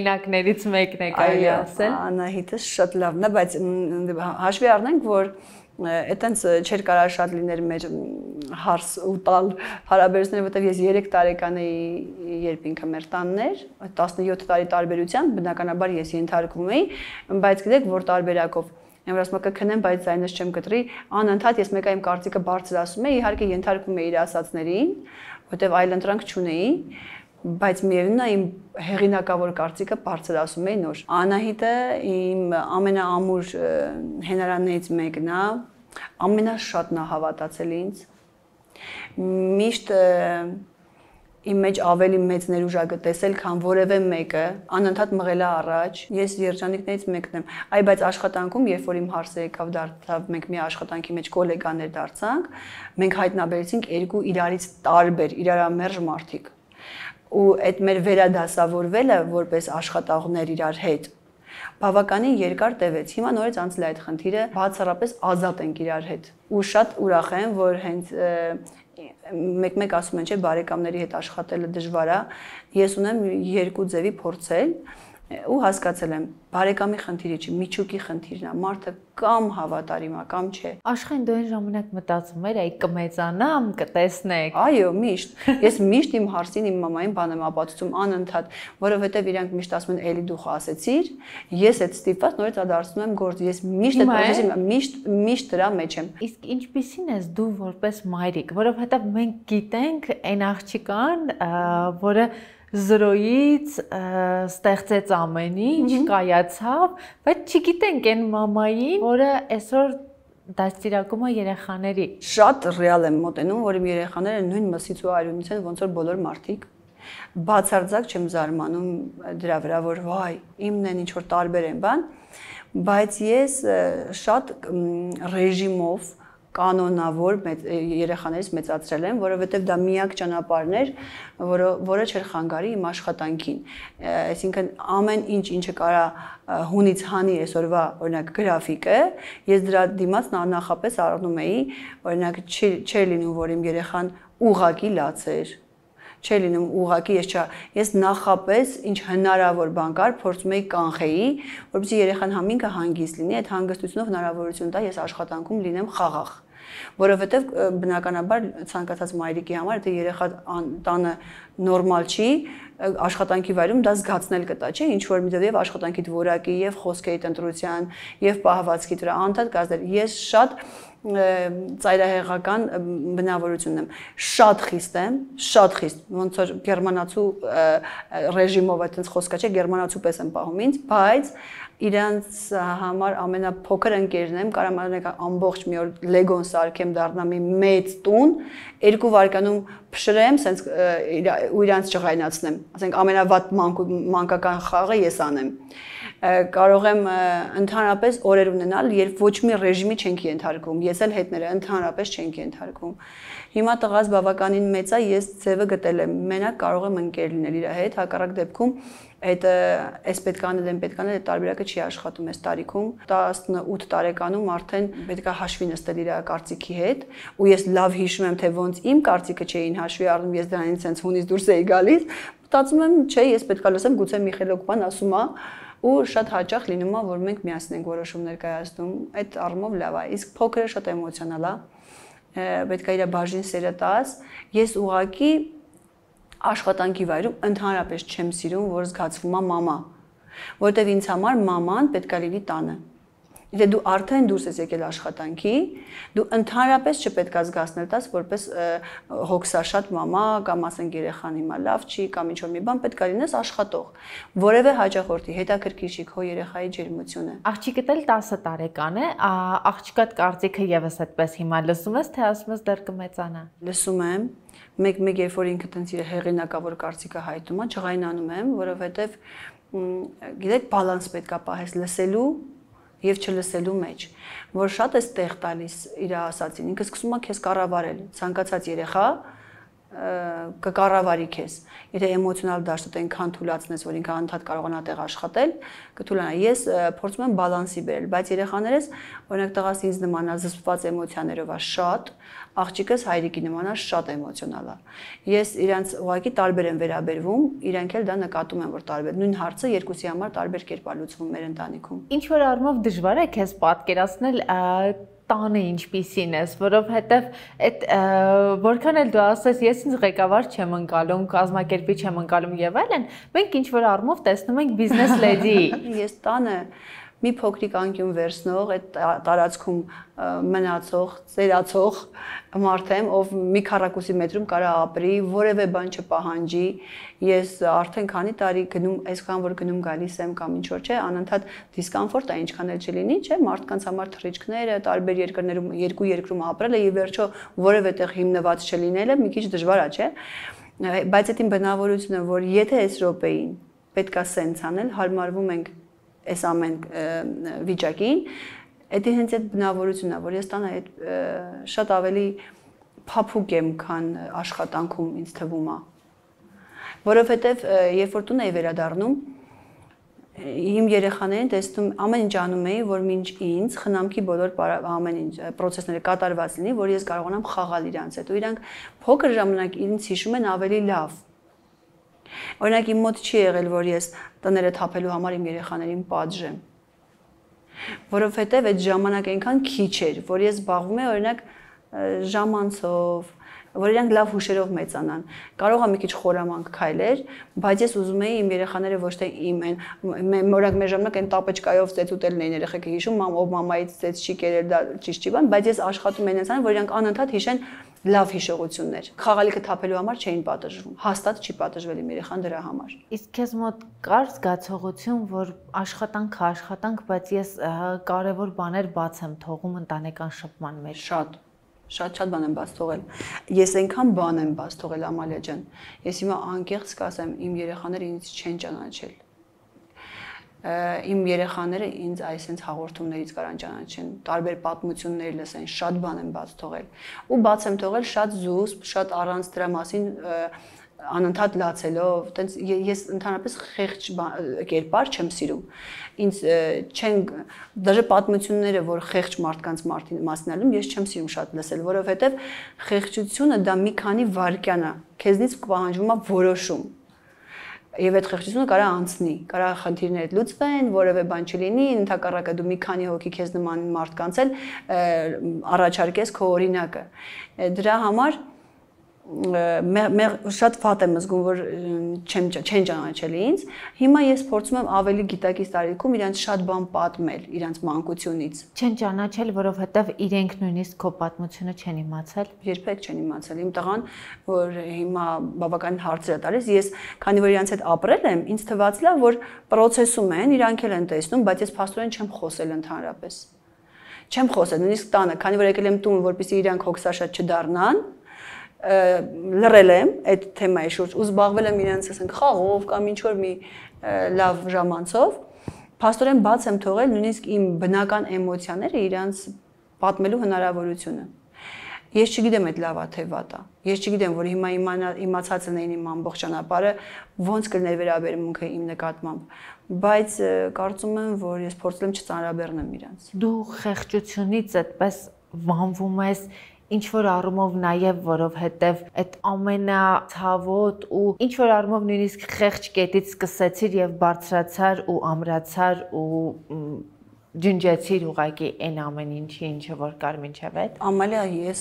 հենակներից մեկն է կարելի ասել։ Անահիտը շատ լավն է, բայց հաշվի առնենք, որ այտենց չէր կարա շատ լիներ մեր հարս ու տալ հարաբերությունները, որտեղ ես երեք տարեկան էի, երբ ինքը մեր տանն էր, տասնյոթ տարի տարբերությամբ, բնականաբար ես ենթարկվում էի, բայց գիտեք, որ տարբերակով Եմ ասում կքնեմ, բայց ձայնս չեմ կտրի, անընդհատ ես մեկը իմ կարծիքը բարձր ասում էի, իհարկե ենթարկվում էի իր ասածներին, որտեղ այլ ընտրանք չունեի, բայց միևնույնն է իմ հեղինակավոր կարծիքը բարձր ասում էի նոր։ Անահիտը իմ ամենաամուր հենարաններից մեկն է, ամենաշատն է հավատացել ինձ։ Միշտ իմ մեջ ավելի մեծ ներուժ ա գտեսել, քան որևէ մեկը, անընդհատ մղել է առաջ։ Ես երջանիկներից մեկն եմ։ Այ բայց աշխատանքում, երբ որ իմ հարցը եկավ դարձավ, մենք մի աշխատանքի մեջ գոլեգաներ դարձանք, մենք հայտնաբերեցինք երկու իրարից տարբեր, իրարամերժ մարդիկ։ Ու այդ մեր վերադասավորվելը որպես աշխատողներ իրար հետ բավականին երկար տևեց։ Հիմա նորից անցել է այդ խնդիրը, բացառապես ազատ ենք իրար հետ։ Ու շատ ուրախ եմ, որ հենց մեկ-մեկ ասում են, չէ, բարեկամների հետ աշխատելը դժվար է։ Ես ունեմ երկու ձևի փորձել ու հասկացել եմ, բարեկամի խնդիրը չի, միջուկի խնդիրն է, մարդը կամ հավատարիմ է, կամ չէ։ Աշխեն դու այն ժամանակ մտածում էր, այ կմեծանամ, կտեսնեք։ Այո, միշտ։ Ես միշտ իմ հարցին իմ մամային բան եմ ապացուցում անընդհատ, որովհետև իրանք միշտ ասում են, էլի դու ասեցիր, ես այդ ստիպված նորից ադարձնում եմ գործ, ես միշտ այդ process-ը միշտ միշտ դրա մեջ եմ։ Իսկ ինչպիսին ես դու որպես մայրիկ, որովհետև մենք գիտենք այն աղջիկան, որը զրոյից ստեղծեց ամեն ինչ, կայացավ, բայց չգիտենք այն մամային, որը այսօր դաստիարակում է երեխաների։ Շատ ռեալ եմ մոտենում, որ իմ երեխաները նույն մսից ու արյունից են, ոնց որ բոլոր մարդիկ։ Բացարձակ չեմ զարմանում դրա վրա, որ վայ, իմն են ինչ որ տարբեր են բան, բայց ես շատ ռեժիմով կանոնավոր երեխաներից մեծացրել եմ, որովհետև դա միակ ճանապարհն էր, որը որը չէր խանգարի իմ աշխատանքին։ Այսինքն ամեն ինչ, ինչը կարա հունից հանի այսօրվա, օրինակ գրաֆիկը, ես դրա դիմաց նախապես առնում էի, օրինակ չէր լինում, որ իմ երեխան ուղղակի լաց էր։ Չէ լինում ուղղակի ես չա ես նախապես ինչ հնարավոր բան կար փորձում էի կանխեի որպեսզի երեխան համինքը հանգիստ լինի այդ հանգստությունով հնարավորություն տա ես աշխատանքում լինեմ խաղաղ որովհետև բնականաբար ցանկացած մայրիկի համար եթե երեխա տանը նորմալ չի աշխատանքի վայրում դա զգացնել կտա չէ ինչ որ միջև եւ աշխատանքիդ որակի եւ խոսքերի տնտրության եւ պահվածքի դրա անդադ կազդել ես շատ ծայրահեղական բնավորությունն եմ շատ խիստ եմ շատ խիստ ոնց որ գերմանացու ռեժիմով այդպես խոսքա չէ գերմանացու պես եմ պահում ինձ բայց իրանց համար ամենափոքր ընկերն եմ կարամ անեք ամբողջ մի օր լեգոն սարքեմ դառնամ մի մեծ տուն երկու վարկանում փշրեմ սենց ու իրանց ճղայնացնեմ ասենք ամենավատ մանկական խաղը ես անեմ կարող եմ ընդհանրապես օրեր ունենալ, երբ ոչ մի ռեժիմի չենք ենթարկվում, ես էլ հետները ընդհանրապես չենք ենթարկվում։ Հիմա տղաս բավականին մեծ է, ես ձևը գտել եմ, մենակ կարող եմ ընկեր լինել իր հետ, հակառակ դեպքում այդ այս պետք է անել, այն պետք է անել, այդ տարբերակը չի աշխատում այս տարիքում։ տասնութ տարեկանում արդեն պետք է հաշվի նստել իր կարծիքի հետ, ու ես լավ հիշում եմ, թե ոնց իմ կարծիքը չէին հաշվի առնում, ես դրանից sense հունից դուրս էի գալիս, մտածում եմ, չէ, ես պետք է լսեմ, գուցե Միխայել Օկման ասում է ու շատ հաճախ լինում է որ մենք միասին ենք որոշումներ կայացնում այդ առումով լավ է իսկ փոքրը շատ էմոցիոնալ է պետք է իր բաժին սերը տաս ես ուղղակի աշխատանքի վայրում ընդհանրապես չեմ սիրում որ զգացվում է մամա որտեվ ինձ համար մաման պետք է լինի տանը Եթե դու արդեն դուրս ես եկել աշխատանքի, դու ընդհանրապես չպետք է զգացնել տաս որպես հոգսաշատ մամա կամ ասենք երեխան հիմա լավ չի կամ ինչ որ մի բան պետք է լինես աշխատող, որևէ հաճախորդի հետաքրքիր քո երեխայի ջերմությունը։ Աղջիկդ էլ տասը տարեկան է, աղջկադ կարծիքը եւս այդպես հիմա լսում ես, թե ասում ես դեռ կմեծանա։ Լսում եմ, մեկ-մեկ երբ որ ինքը տենց իր հեղինակավոր կարծիքը հայտում է, ջղայնանում եմ, որովհետեւ գիտեք բալանս պետք է պահես լսելու Եվ չլսելու մեջ, որ շատ է տեղ տալիս իր ասածին, ինքը սկսում է քեզ կառավարել, ցանկացած երեխա կկառավարի քեզ։ Եթե էմոցիոնալ դաշտդ այնքան թուլացնես, որ ինքը անդադ կարողանա տեղ աշխատել, կթուլանա։ Ես փորձում եմ բալանսի բերել, բայց երեխաներս, օրինակ տղաս ինձ նման է զսպված էմոցիաներով է շատ, աղջիկս հայրիկի նման է շատ էմոցիոնալ է։ Ես իրանց ուղղակի տարբեր եմ վերաբերվում, իրանք էլ դա նկատում են, որ տարբեր։ Նույն հարցը երկուսի համար տարբեր կերպ է լուծվում մեր ընտանիքում։ Ինչ որ առումով դժվար է քեզ պատկերացնել տանը ինչպիսին ես, որովհետև այդ որքան էլ դու ասես, ես ինձ ղեկավար չեմ ընկալում, կազմակերպիչ չեմ ընկալում եւ այլն, մենք ինչ որ առումով տեսնում ենք բիզնես լեդի։ Ես տանը մի փոքրիկ անկյուն վերցնող, այդ տարածքում մնացող, ծերացող մարդ եմ, ով մի քառակուսի մետրում կարա ապրի, որևէ բան չպահանջի։ Ես արդեն քանի տարի գնում, այսքան որ գնում գալիս եմ կամ ինչ որ չէ, անընդհատ դիսկոմֆորտ է, ինչքան էլ չլինի, չէ, մարդկանց համար թռիչքները, տարբեր երկրներում, երկու երկրում ապրելը եւ վերջո որևէ տեղ հիմնված չլինելը մի քիչ դժվար է, չէ։ Բայց այդ իմ բնավորությունը, որ եթե այս րոպեին պետքա սենց անել, հարմարվում ենք այս ամեն վիճակին, դա հենց այդ բնավորությունն է, որ ես տանը այդ շատ ավելի փափուկ եմ, քան աշխատանքում ինձ թվում է։ Որովհետև երբ որ տուն էի վերադառնում, իմ երեխաներին տեսնում ամեն ինչ անում էի, որ մինչ ինձ խնամքի բոլոր ամեն ինչ process-ները կատարված լինի, որ ես կարողանամ խաղալ իրանց հետ, ու իրանք փոքր ժամանակ ինձ հիշում են ավելի լավ։ Օրինակ իմ մոտ չի եղել, որ ես տները թափելու համար իմ երեխաներին պատժեմ, որովհետև այդ ժամանակ այնքան քիչ էր, որ ես զբաղվում եմ օրինակ ժամանցով, որ իրանք լավ հուշերով մեծանան։ Կարող է մի քիչ խորամանկ քայլեր, բայց ես ուզում էի իմ երեխաները ոչ թե իմ այն օրինակ մեր ժամանակ այն տապեճկայով ծեծ ուտելն էին երեխեքը հիշում, մամ ով մամայից ծեծ չի կերել, դա ճիշտ չի բան, բայց ես աշխատում եմ այնպես, որ իրանք անընդհատ հիշեն լավ հիշողություններ։ Խաղալիքը թափելու համար չէին պատժվում։ Հաստատ չի պատժվել իմ երեխան դրա համար։ Իսկ քեզ մոտ կար զգացողություն, որ աշխատանքը աշխատանք, բայց ես կարևոր բաներ բաց եմ թողում ընտանեկան շփման մեջ։ Շատ, շատ-շատ բան եմ բաց թողել։ Ես այնքան բան եմ բաց թողել, Ամալիա ջան։ Ես հիմա անկեղծ կասեմ, իմ երեխաները ինձ չեն ճանաչել։ Իմ երեխաները ինձ այսպես հաղորդումներից կարան ճանաչեն, տարբեր պատմություններ լսեն, շատ բան եմ բաց թողել։ Ու բաց եմ թողել շատ զուսպ, շատ առանց դրա մասին անընդհատ լացելով, տենց ես ընդհանրապես խեղճ կերպար չեմ սիրում։ Ինձ չեն դաժե պատմությունները, որ խեղճ մարդկանց մասին ալում, ես չեմ սիրում շատ լսել, որովհետև խեղճությունը դա մի քանի վայրկյան է, քեզնից պահանջվում է որոշում։ Եվ այդ խեղճությունը կարա անցնի, կարա խնդիրներդ լուծվեն, որևէ բան չլինի, ընդհակառակը դու մի քանի հոգի քեզ նման մարդկանց էլ առաջարկես քո օրինակը։ Դրա համար շատ վատ եմ զգում, որ չեն ճանաչել ինձ։ Հիմա ես փորձում եմ ավելի գիտակից տարիքում իրանց շատ բան պատմել, իրանց մանկությունից։ Չեն ճանաչել, որովհետև իրենք նույնիսկ քո պատմությունը չեն իմացել։ Երբեք չեն իմացել։ Իմ տղան, որ հիմա բավականին հարցեր է տալիս, ես քանի որ իրանց հետ ապրել եմ, ինձ թվաց լավ, որ process-ում են, իրանք էլ են տեսնում, բայց ես փաստորեն չեմ խոսել ընդհանրապես։ Չեմ խոսել, նույնիսկ տանը, քանի որ եկել եմ տուն, որպեսզի իրանք հոգսաշատ չդառնան, լռել եմ այդ թեմայի շուրջ ու զբաղվել եմ իրենց ասենք խաղով կամ ինչ որ մի լավ ժամանցով, փաստորեն բաց եմ թողել նույնիսկ իմ բնական էմոցիաները իրենց պատմելու հնարավորությունը։ Ես չգիտեմ այդ լավա թե վատա։ Ես չգիտեմ, որ հիմա իմացած են իմ ամբողջ ճանապարհը ոնց կլներ վերաբերմունքը իմ նկատմամբ, բայց կարծում եմ, որ ես փորձել եմ չծանրաբեռնեմ իրենց։ Դու խեղճությունից այդպես վանվում ես ինչ որ առումով նաև, որովհետև այդ ամենացավոտ ու ինչ որ առումով նույնիսկ խեղճ կետից սկսեցիր եւ բարձրացար ու ամրացար ու ջնջեցիր ուղղակի այն ամեն ինչի, ինչը որ կար մինչև այդ։ Ամալիա, ես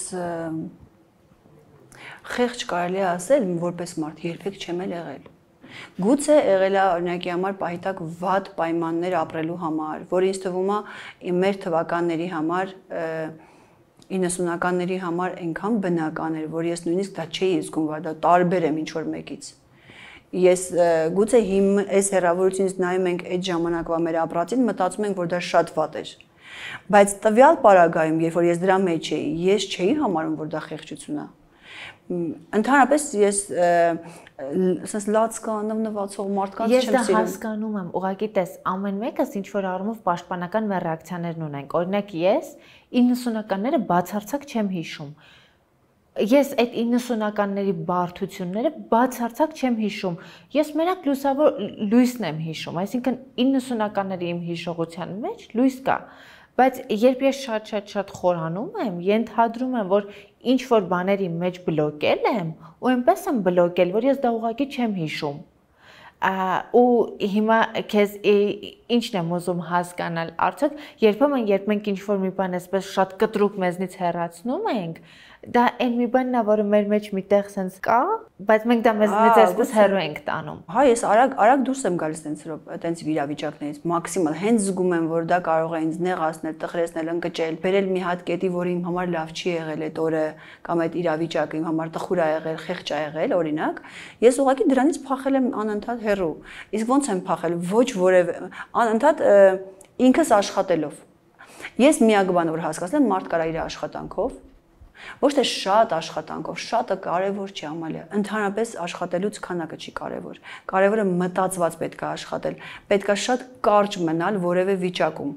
խեղճ կարելի է ասել, որպես մարդ երբեք չեմ եղել։ Գուցե եղել է օրինակի համար պահիտակ վատ պայմաններ ապրելու համար, որ ինձ թվում է մեր թվականների համար իննսունականների համար այնքան բնական էր, որ ես նույնիսկ դա չէի զգում, որ դա տարբեր եմ ինչ որ մեկից։ Ես գուցե հիմա այս հեռավորությունից նայում ենք այդ ժամանակվա մեր ապրածին, մտածում ենք, որ դա շատ վատ էր։ Բայց տվյալ պարագայում, երբ որ ես դրա մեջ էի, ես չէի համարում, որ դա խեղճություն է։ Ընդհանրապես ես ասես լացկան, նվնվացող մարդկանց չեմ սիրում։ Ես դա հասկանում եմ, ուղղակի տես, ամեն մեկս ինչ որ առումով պաշտպանական մեր ռեակցիաներն ունենք։ Օրինակ ես իննսունականները բացարձակ չեմ հիշում։ Ես այդ իննսունականների բարդությունները բացարձակ չեմ հիշում։ Ես մենակ լուսավոր լույսն եմ հիշում, այսինքն իննսունականների իմ հիշողության մեջ լույս կա։ Բայց երբ ես շատ-շատ-շատ խորանում եմ, ենթադրում եմ, որ ինչ որ բաների մեջ բլոկել եմ, ու այնպես եմ բլոկել, որ ես դա ուղղակի չեմ հիշում։ ու հիմա քեզ ինչն եմ ուզում հասկանալ, արդյոք երբեմն երբ մենք ինչ-որ մի բան այսպես շատ կտրուկ մեզնից հեռացնում ենք, դա այն մի բանն է, որը մեր մեջ միտեղ sense կա, բայց մենք դա մեզնից այսպես հեռու ենք տանում։ Հա, ես արագ արագ դուրս եմ գալիս տենց տենց վիրավիճակներից, մաքսիմալ հենց զգում եմ, որ դա կարող է ինձ նեղացնել, տխրեցնել, ընկճել, բերել մի հատ կետի, որ իմ համար լավ չի եղել այդ օրը, կամ այդ իրավիճակը իմ համար տխուր ա եղել, խեղճ ա եղել, օրինակ, ես ուղղակի դրանից փախել եմ անընդհատ հեռու։ Իսկ ո՞նց եմ փախել, ոչ որևէ անընդհատ ինքս աշխատելով։ Ես միակ բանը որ հասկացել եմ, մարդ կարա իր աշխատանքով ոչ թե շատ աշխատանքով, շատը կարևոր չի Ամալիա, ընդհանրապես աշխատելուց քանակը չի կարևոր։ Կարևորը մտածված պետք է աշխատել, պետք է շատ կարճ մնալ որևէ վիճակում։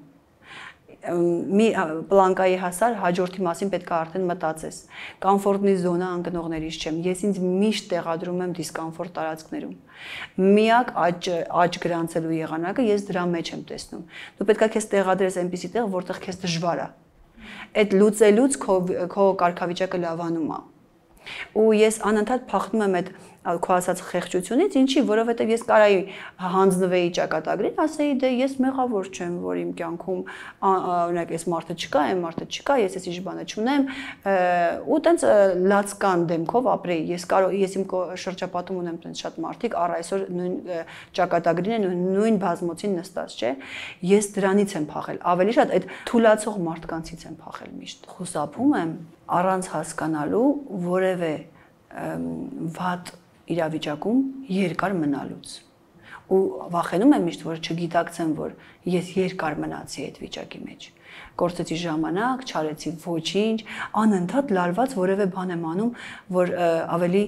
Մի պլանկայի հասար հաջորդի մասին պետք է արդեն մտածես։ Կոմֆորտնի զոնա ընկնողներից չեմ։ Ես ինձ միշտ տեղադրում եմ դիսկոմֆորտ տարածքներում։ Միակ աճ աճ գրանցելու եղանակը ես դրա մեջ եմ տեսնում։ Դու պետք է քեզ տեղադրես այնպիսի տեղ, որտեղ քեզ դժվար է։ Այդ լուծելուց քո քո կարգավիճակը լավանում է։ Ու ես անընդհատ փախնում եմ այդ քո ասած խեղճությունից, ինչի, որովհետև ես կարայի հանձնվեի ճակատագրին, ասեի դե ես մեղավոր չեմ, որ իմ կյանքում օրինակ այս մարդը չկա, այն մարդը չկա, ես այս ինչ բանը չունեմ, ու տենց լացկան դեմքով ապրեի։ Ես կարող ես իմ շրջապատում ունեմ տենց շատ մարդիկ, առ այսօր նույն ճակատագրին են ու նույն բազմոցին նստած, չէ։ Ես դրանից եմ փախել, ավելի շատ այդ թուլացող մարդկանցից եմ փախել միշտ։ Խուսափում եմ առանց հասկանալու որևէ վատ իրավիճակում երկար մնալուց ու վախենում եմ միշտ որ չգիտակցեմ որ ես երկար մնացի այդ վիճակի մեջ կորցրեցի ժամանակ, չարեցի ոչինչ, անընդհատ լարված որևէ բան եմ անում որ ավելի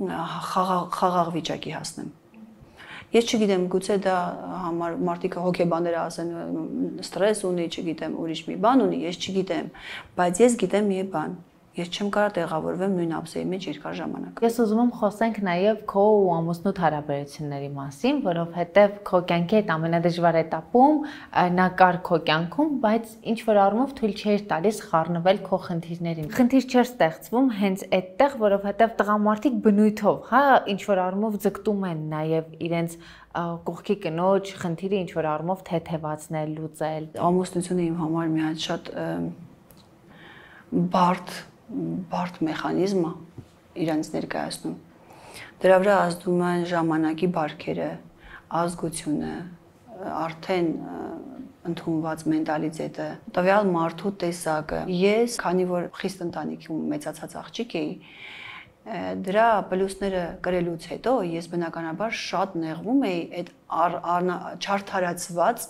խաղաղ վիճակի հասնեմ։ Ես չգիտեմ, գուցե դա համար մարդիկ հոգեբանները ասեն ստրես ունի, չգիտեմ, ուրիշ մի բան ունի, ես չգիտեմ, բայց ես գիտեմ մի բան։ Ես չեմ կարող տեղավորվեմ նույն ապսեի մեջ երկար ժամանակ։ Ես ուզում եմ խոսենք նաև քո ու ամուսնու հարաբերությունների մասին, որովհետև քո կյանքի այդ ամենադժվար этаպում նա կար քո կյանքում, բայց ինչ որ առումով թույլ չէր տալիս խառնվել քո խնդիրներին։ Խնդիր չէր ստեղծվում հենց այդտեղ, որովհետև տղամարդիկ բնույթով, հա, ինչ որ առումով ձգտում են նաև իրենց կողքի կնոջ խնդիրը ինչ որ առումով թեթևացնել, լուծել։ Ամուսնությունը իմ համար մի հատ շատ բարդ բարդ մեխանիզմ է իրենց ներկայացնում։ Դրա վրա ազդում են ժամանակի բարքերը, ազգությունը, արդեն ընդունված մենտալիտետը, տվյալ մարդու տեսակը։ Ես, քանի որ խիստ ընտանիքում մեծացած աղջիկ էի, դրա պլյուսները կրելուց հետո ես բնականաբար շատ նեղվում էի այդ չարդարացված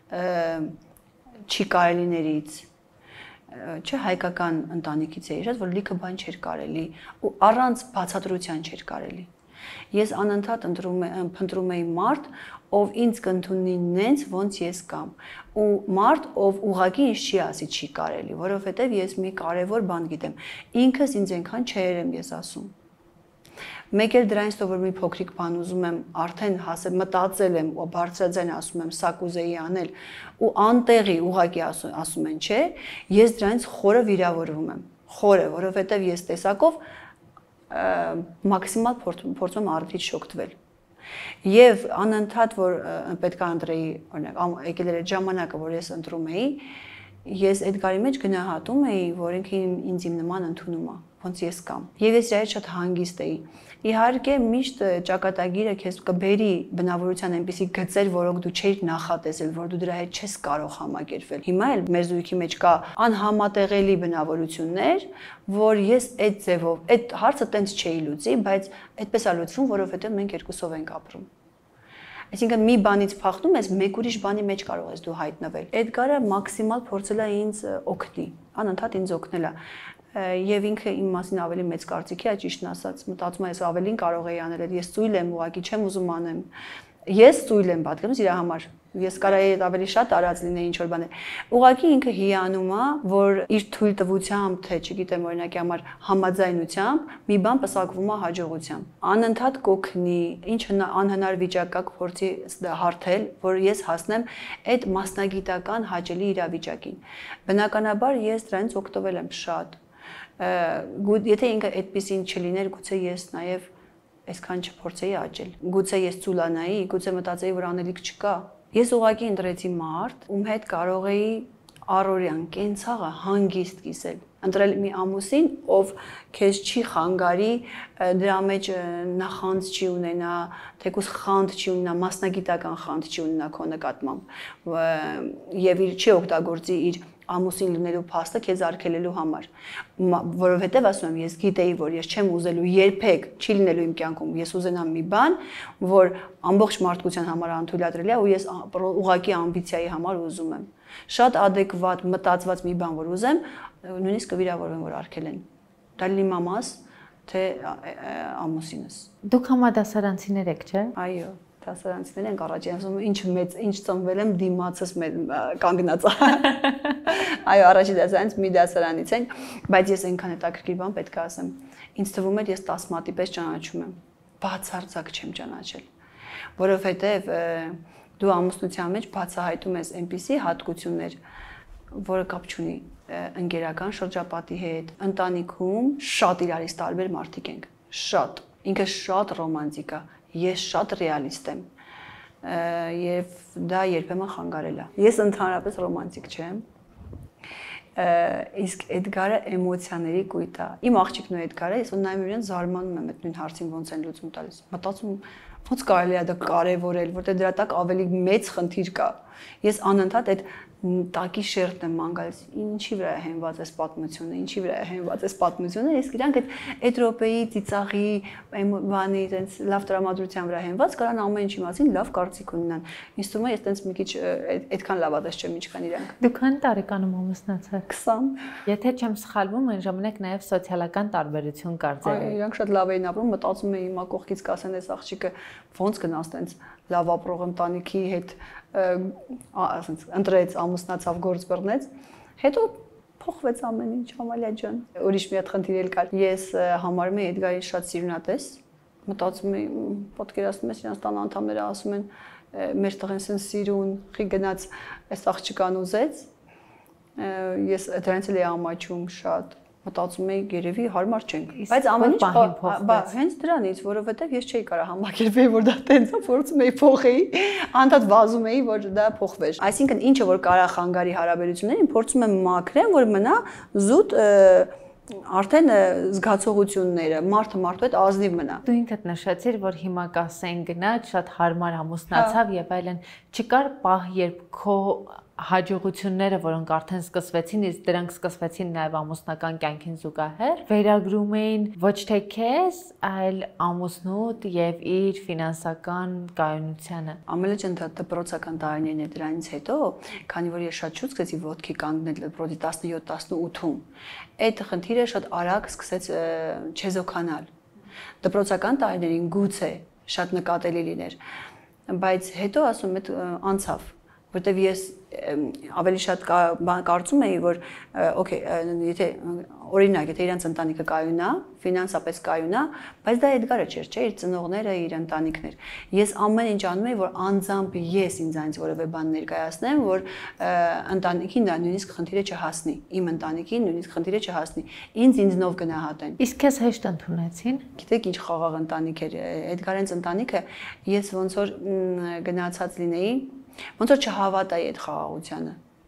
չի կարելիներից չէ հայկական ընտանիքից էի իշած, որ լիքը բան չէր կարելի ու առանց բացատրության չէր կարելի։ Ես անընդհատ ընտրում էի մարդ, ով ինձ կընդունի նենց, ոնց ես կամ, ու մարդ, ով ուղղակի ինձ չի ասի չի կարելի, որովհետև ես մի կարևոր բան գիտեմ, ինքս ինձ այնքան չէր եմ ես ասում։ Մեկ էլ դրանից հետո որ մի փոքրիկ բան ուզում եմ արդեն հասել մտածել եմ ու բարձրաձայն ասում եմ սա կուզեի անել ու անտեղի ուղակի ասում են չէ ես դրանից խորը վիրավորվում եմ խորը որովհետև ես տեսակով մաքսիմալ փորձում արդից շոկտվել եւ անընդհատ որ պետք է ընտրեի օրինակ եկել էր այդ ժամանակը որ ես ընտրում էի ես այդ գարի մեջ գնահատում էի որ ինքը ինձ իմ նման ընդունում է ոնց ես կամ եւ ես իրար շատ հանգիստ էի իհարկե միշտ ճակատագիրը քեզ կբերի բնավորության այնպիսի գծեր որոնք դու չէիր նախատեսել որ դու դրա հետ չես կարող համակերպվել հիմա էլ մեր զույգի մեջ կա անհամատեղելի բնավորություններ որ ես այդ ձևով այդ հարցը տենց չէի լուծի բայց այդպես է լուծվում որովհետեւ մենք երկուսով ենք ապրում Այսինքն մի բանից փախնում ես, մեկ ուրիշ բանի մեջ կարող ես դու հայտնվել։ Էդգարը մաքսիմալ փորձել է ինձ օգնի, անընդհատ ինձ օգնել է։ Եվ ինքը իմ մասին ավելի մեծ կարծիքի է, ճիշտն ասած, մտածում եմ, ես ավելին կարող էի անել, ես ծույլ եմ, ուղղակի չեմ ուզում անեմ։ Ես ծույլ եմ պատկերում իր համար։ Ես կարայի ավելի շատ արած լինեի ինչ որ բաներ։ Ուղղակի ինքը հիանում է, որ իր թույլ տվությամբ, թե չգիտեմ, օրինակի համար համաձայնությամբ մի բան պսակվում է հաջողությամբ։ Անընդհատ կօգնի, ինչ անհնար վիճակ կա փորձի հարթել, որ ես հասնեմ այդ մասնագիտական հաճելի իրավիճակին։ Բնականաբար ես դրանից օգտվել եմ շատ։ Եթե ինքը այդպեսին չլիներ, գուցե ես նաև այսքան չփորձեի աճել։ Գուցե ես ծուլանայի, գուցե մտածեի, որ անելիք չկա։ Ես ուղղակի ընտրեցի մարդ, ում հետ կարող էի առօրյան կենցաղը հանգիստ կիսել։ Ընտրել մի ամուսին, ով քեզ չի խանգարի, դրա մեջ նախանձ չի ունենա, թեկուզ խանդ չի ունենա, մասնագիտական խանդ չի ունենա քո նկատմամբ, եւ իր չի օգտագործի իր ամուսին լինելու փաստը քեզ արգելելու համար, որովհետեւ ասում եմ, ես գիտեի, որ ես չեմ ուզելու երբեք, չի լինելու իմ կյանքում, ես ուզենամ մի բան, որ ամբողջ մարդկության համար անթույլատրելի է ու ես ուղղակի ամբիցիայի համար ուզում եմ։ Շատ adekvat մտածված մի բան, որ ուզեմ, նույնիսկ կվիրավորվեմ, որ արգել են։ Դա լինի մամաս, թե ամուսինս։ Դուք համադասարանցիներ եք, չէ՞։ Այո, դասարանցիներ ենք առաջ, ասում եմ, ինչ մեծ, ինչ ծնվել եմ դիմացս կանգնած։ Այո, առաջի դասարանից մի դասարանից ենք, բայց ես այնքան հետաքրքիր բան պետք է ասեմ։ Ինձ թվում էր ես տասմատի պես ճանաչում եմ, բացարձակ չեմ ճանաչել, որովհետև դու ամուսնության մեջ բացահայտում ես այնպիսի հատկություններ, որը կապ չունի ընկերական շրջապատի հետ, ընտանիքում շատ իրարից տարբեր մարդիկ ենք, շատ, ինքը շատ ռոմանտիկ է, ես շատ ռեալիստ եմ, եւ դա երբեմն խանգարել է։ Ես ընդհանրապես ռոմանտիկ չեմ, իսկ Էդգարը էմոցիաների կույտ է։ Իմ աղջիկն ու Էդգարը, ես որ նայում իրեն զարմանում եմ այդ նույն հարցին ոնց են լուծում տալիս։ Մտածում ոնց կարելի է դա կարևորել, որտեղ դրա տակ ավելի մեծ խնդիր կա։ Ես անընդհատ այդ տակի շերտն եմ ման գալիս, ինչի վրա է հենված այս պատմությունը, ինչի վրա է հենված այս պատմությունը, իսկ իրանք այդ այդ րոպեի ծիծաղի, բանի, այտենց լավ տրամադրության վրա հենված կարան ամեն ինչի մասին լավ կարծիք ունենան։ Ինձ թվում է ես այտենց մի քիչ այդքան լավատես չեմ, ինչքան իրանք։ Դուք քանի տարեկանում ամուսնացաք։ քսան։ Եթե չեմ սխալվում, այն ժամանակ նաև սոցիալական տարբերություն կար ձեր։ Այո, իրանք շատ լավ էին ապրում, մտածում էի հիմա կողքից կասեն այս աղջիկը ոնց գնաց այտենց լավ ապրող ընտանիքի հետ ասենց ընտրեց, ամուսնացավ, գործ բռնեց, հետո փոխվեց ամեն ինչ, Ամալիա ջան։ Ուրիշ մի հատ խնդիր էլ կար։ Ես համարում եմ Էդգարին շատ սիրունատես, մտածում եմ, պատկերացնում ես իրանց տան անդամները ասում են, մեր տղեն սեն սիրուն, խի գնաց այս աղջկան ուզեց։ Ես դրանից էլ եմ ամաչում շատ։ Մտածում էի երևի հարմար չենք, բայց ամեն ինչ բա հենց դրանից, որովհետև ես չէի կարող համակերպել, որ դա տենց է, փորձում էի փոխեի, անդադ վազում էի, որ դա փոխվեր։ Այսինքն ինչը որ կարա խանգարի հարաբերություններին, փորձում եմ մաքրեմ, որ մնա զուտ արդեն զգացողությունները, մարդը մարդու հետ ազնիվ մնա։ Դու ինքդ նշեցիր, որ հիմա կասեն գնաց, շատ հարմար ամուսնացավ եւ այլն, չկար պահ, երբ քո հաջողությունները, որոնք արդեն սկսվեցին, իսկ դրանք սկսվեցին նաև ամուսնական կյանքին զուգահեռ, վերագրում էին ոչ թե քեզ, այլ ամուսնուդ եւ իր ֆինանսական կայունությանը։ Ամենաճան դպրոցական տարիներն է դրանից հետո, քանի որ ես շատ շուտ սկսեցի ոտքի կանգնել դպրոցի տասնյոթ տասնութում, այդ խնդիրը շատ արագ սկսեց չեզոքանալ։ Դպրոցական տարիներին գուցե շատ նկատելի լիներ, բայց հետո ասում եմ անցավ, որտեվ ես ավելի շատ կարծում էի, որ օքեյ, եթե օրինակ, եթե իրանց ընտանիքը կայուն է, ֆինանսապես կայուն է, բայց դա Էդգարը չէր, չէ, իր ծնողները, իր ընտանիքներ։ Ես ամեն ինչ անում էի, որ անձամբ ես ինձանից որևէ բան ներկայացնեմ, որ ընտանիքին դա նույնիսկ խնդիրը չհասնի, իմ ընտանիքին նույնիսկ խնդիրը չհասնի, ինձ ինձնով գնահատեն։ Իսկ քեզ հեշտ ընդունեցին։ Գիտեք ինչ խաղաղ ընտանիք էր, Էդգարենց ընտանիքը, ես ոնց որ գնացած լինեի, ոնց որ չհավատայի այդ խաղաղությանը։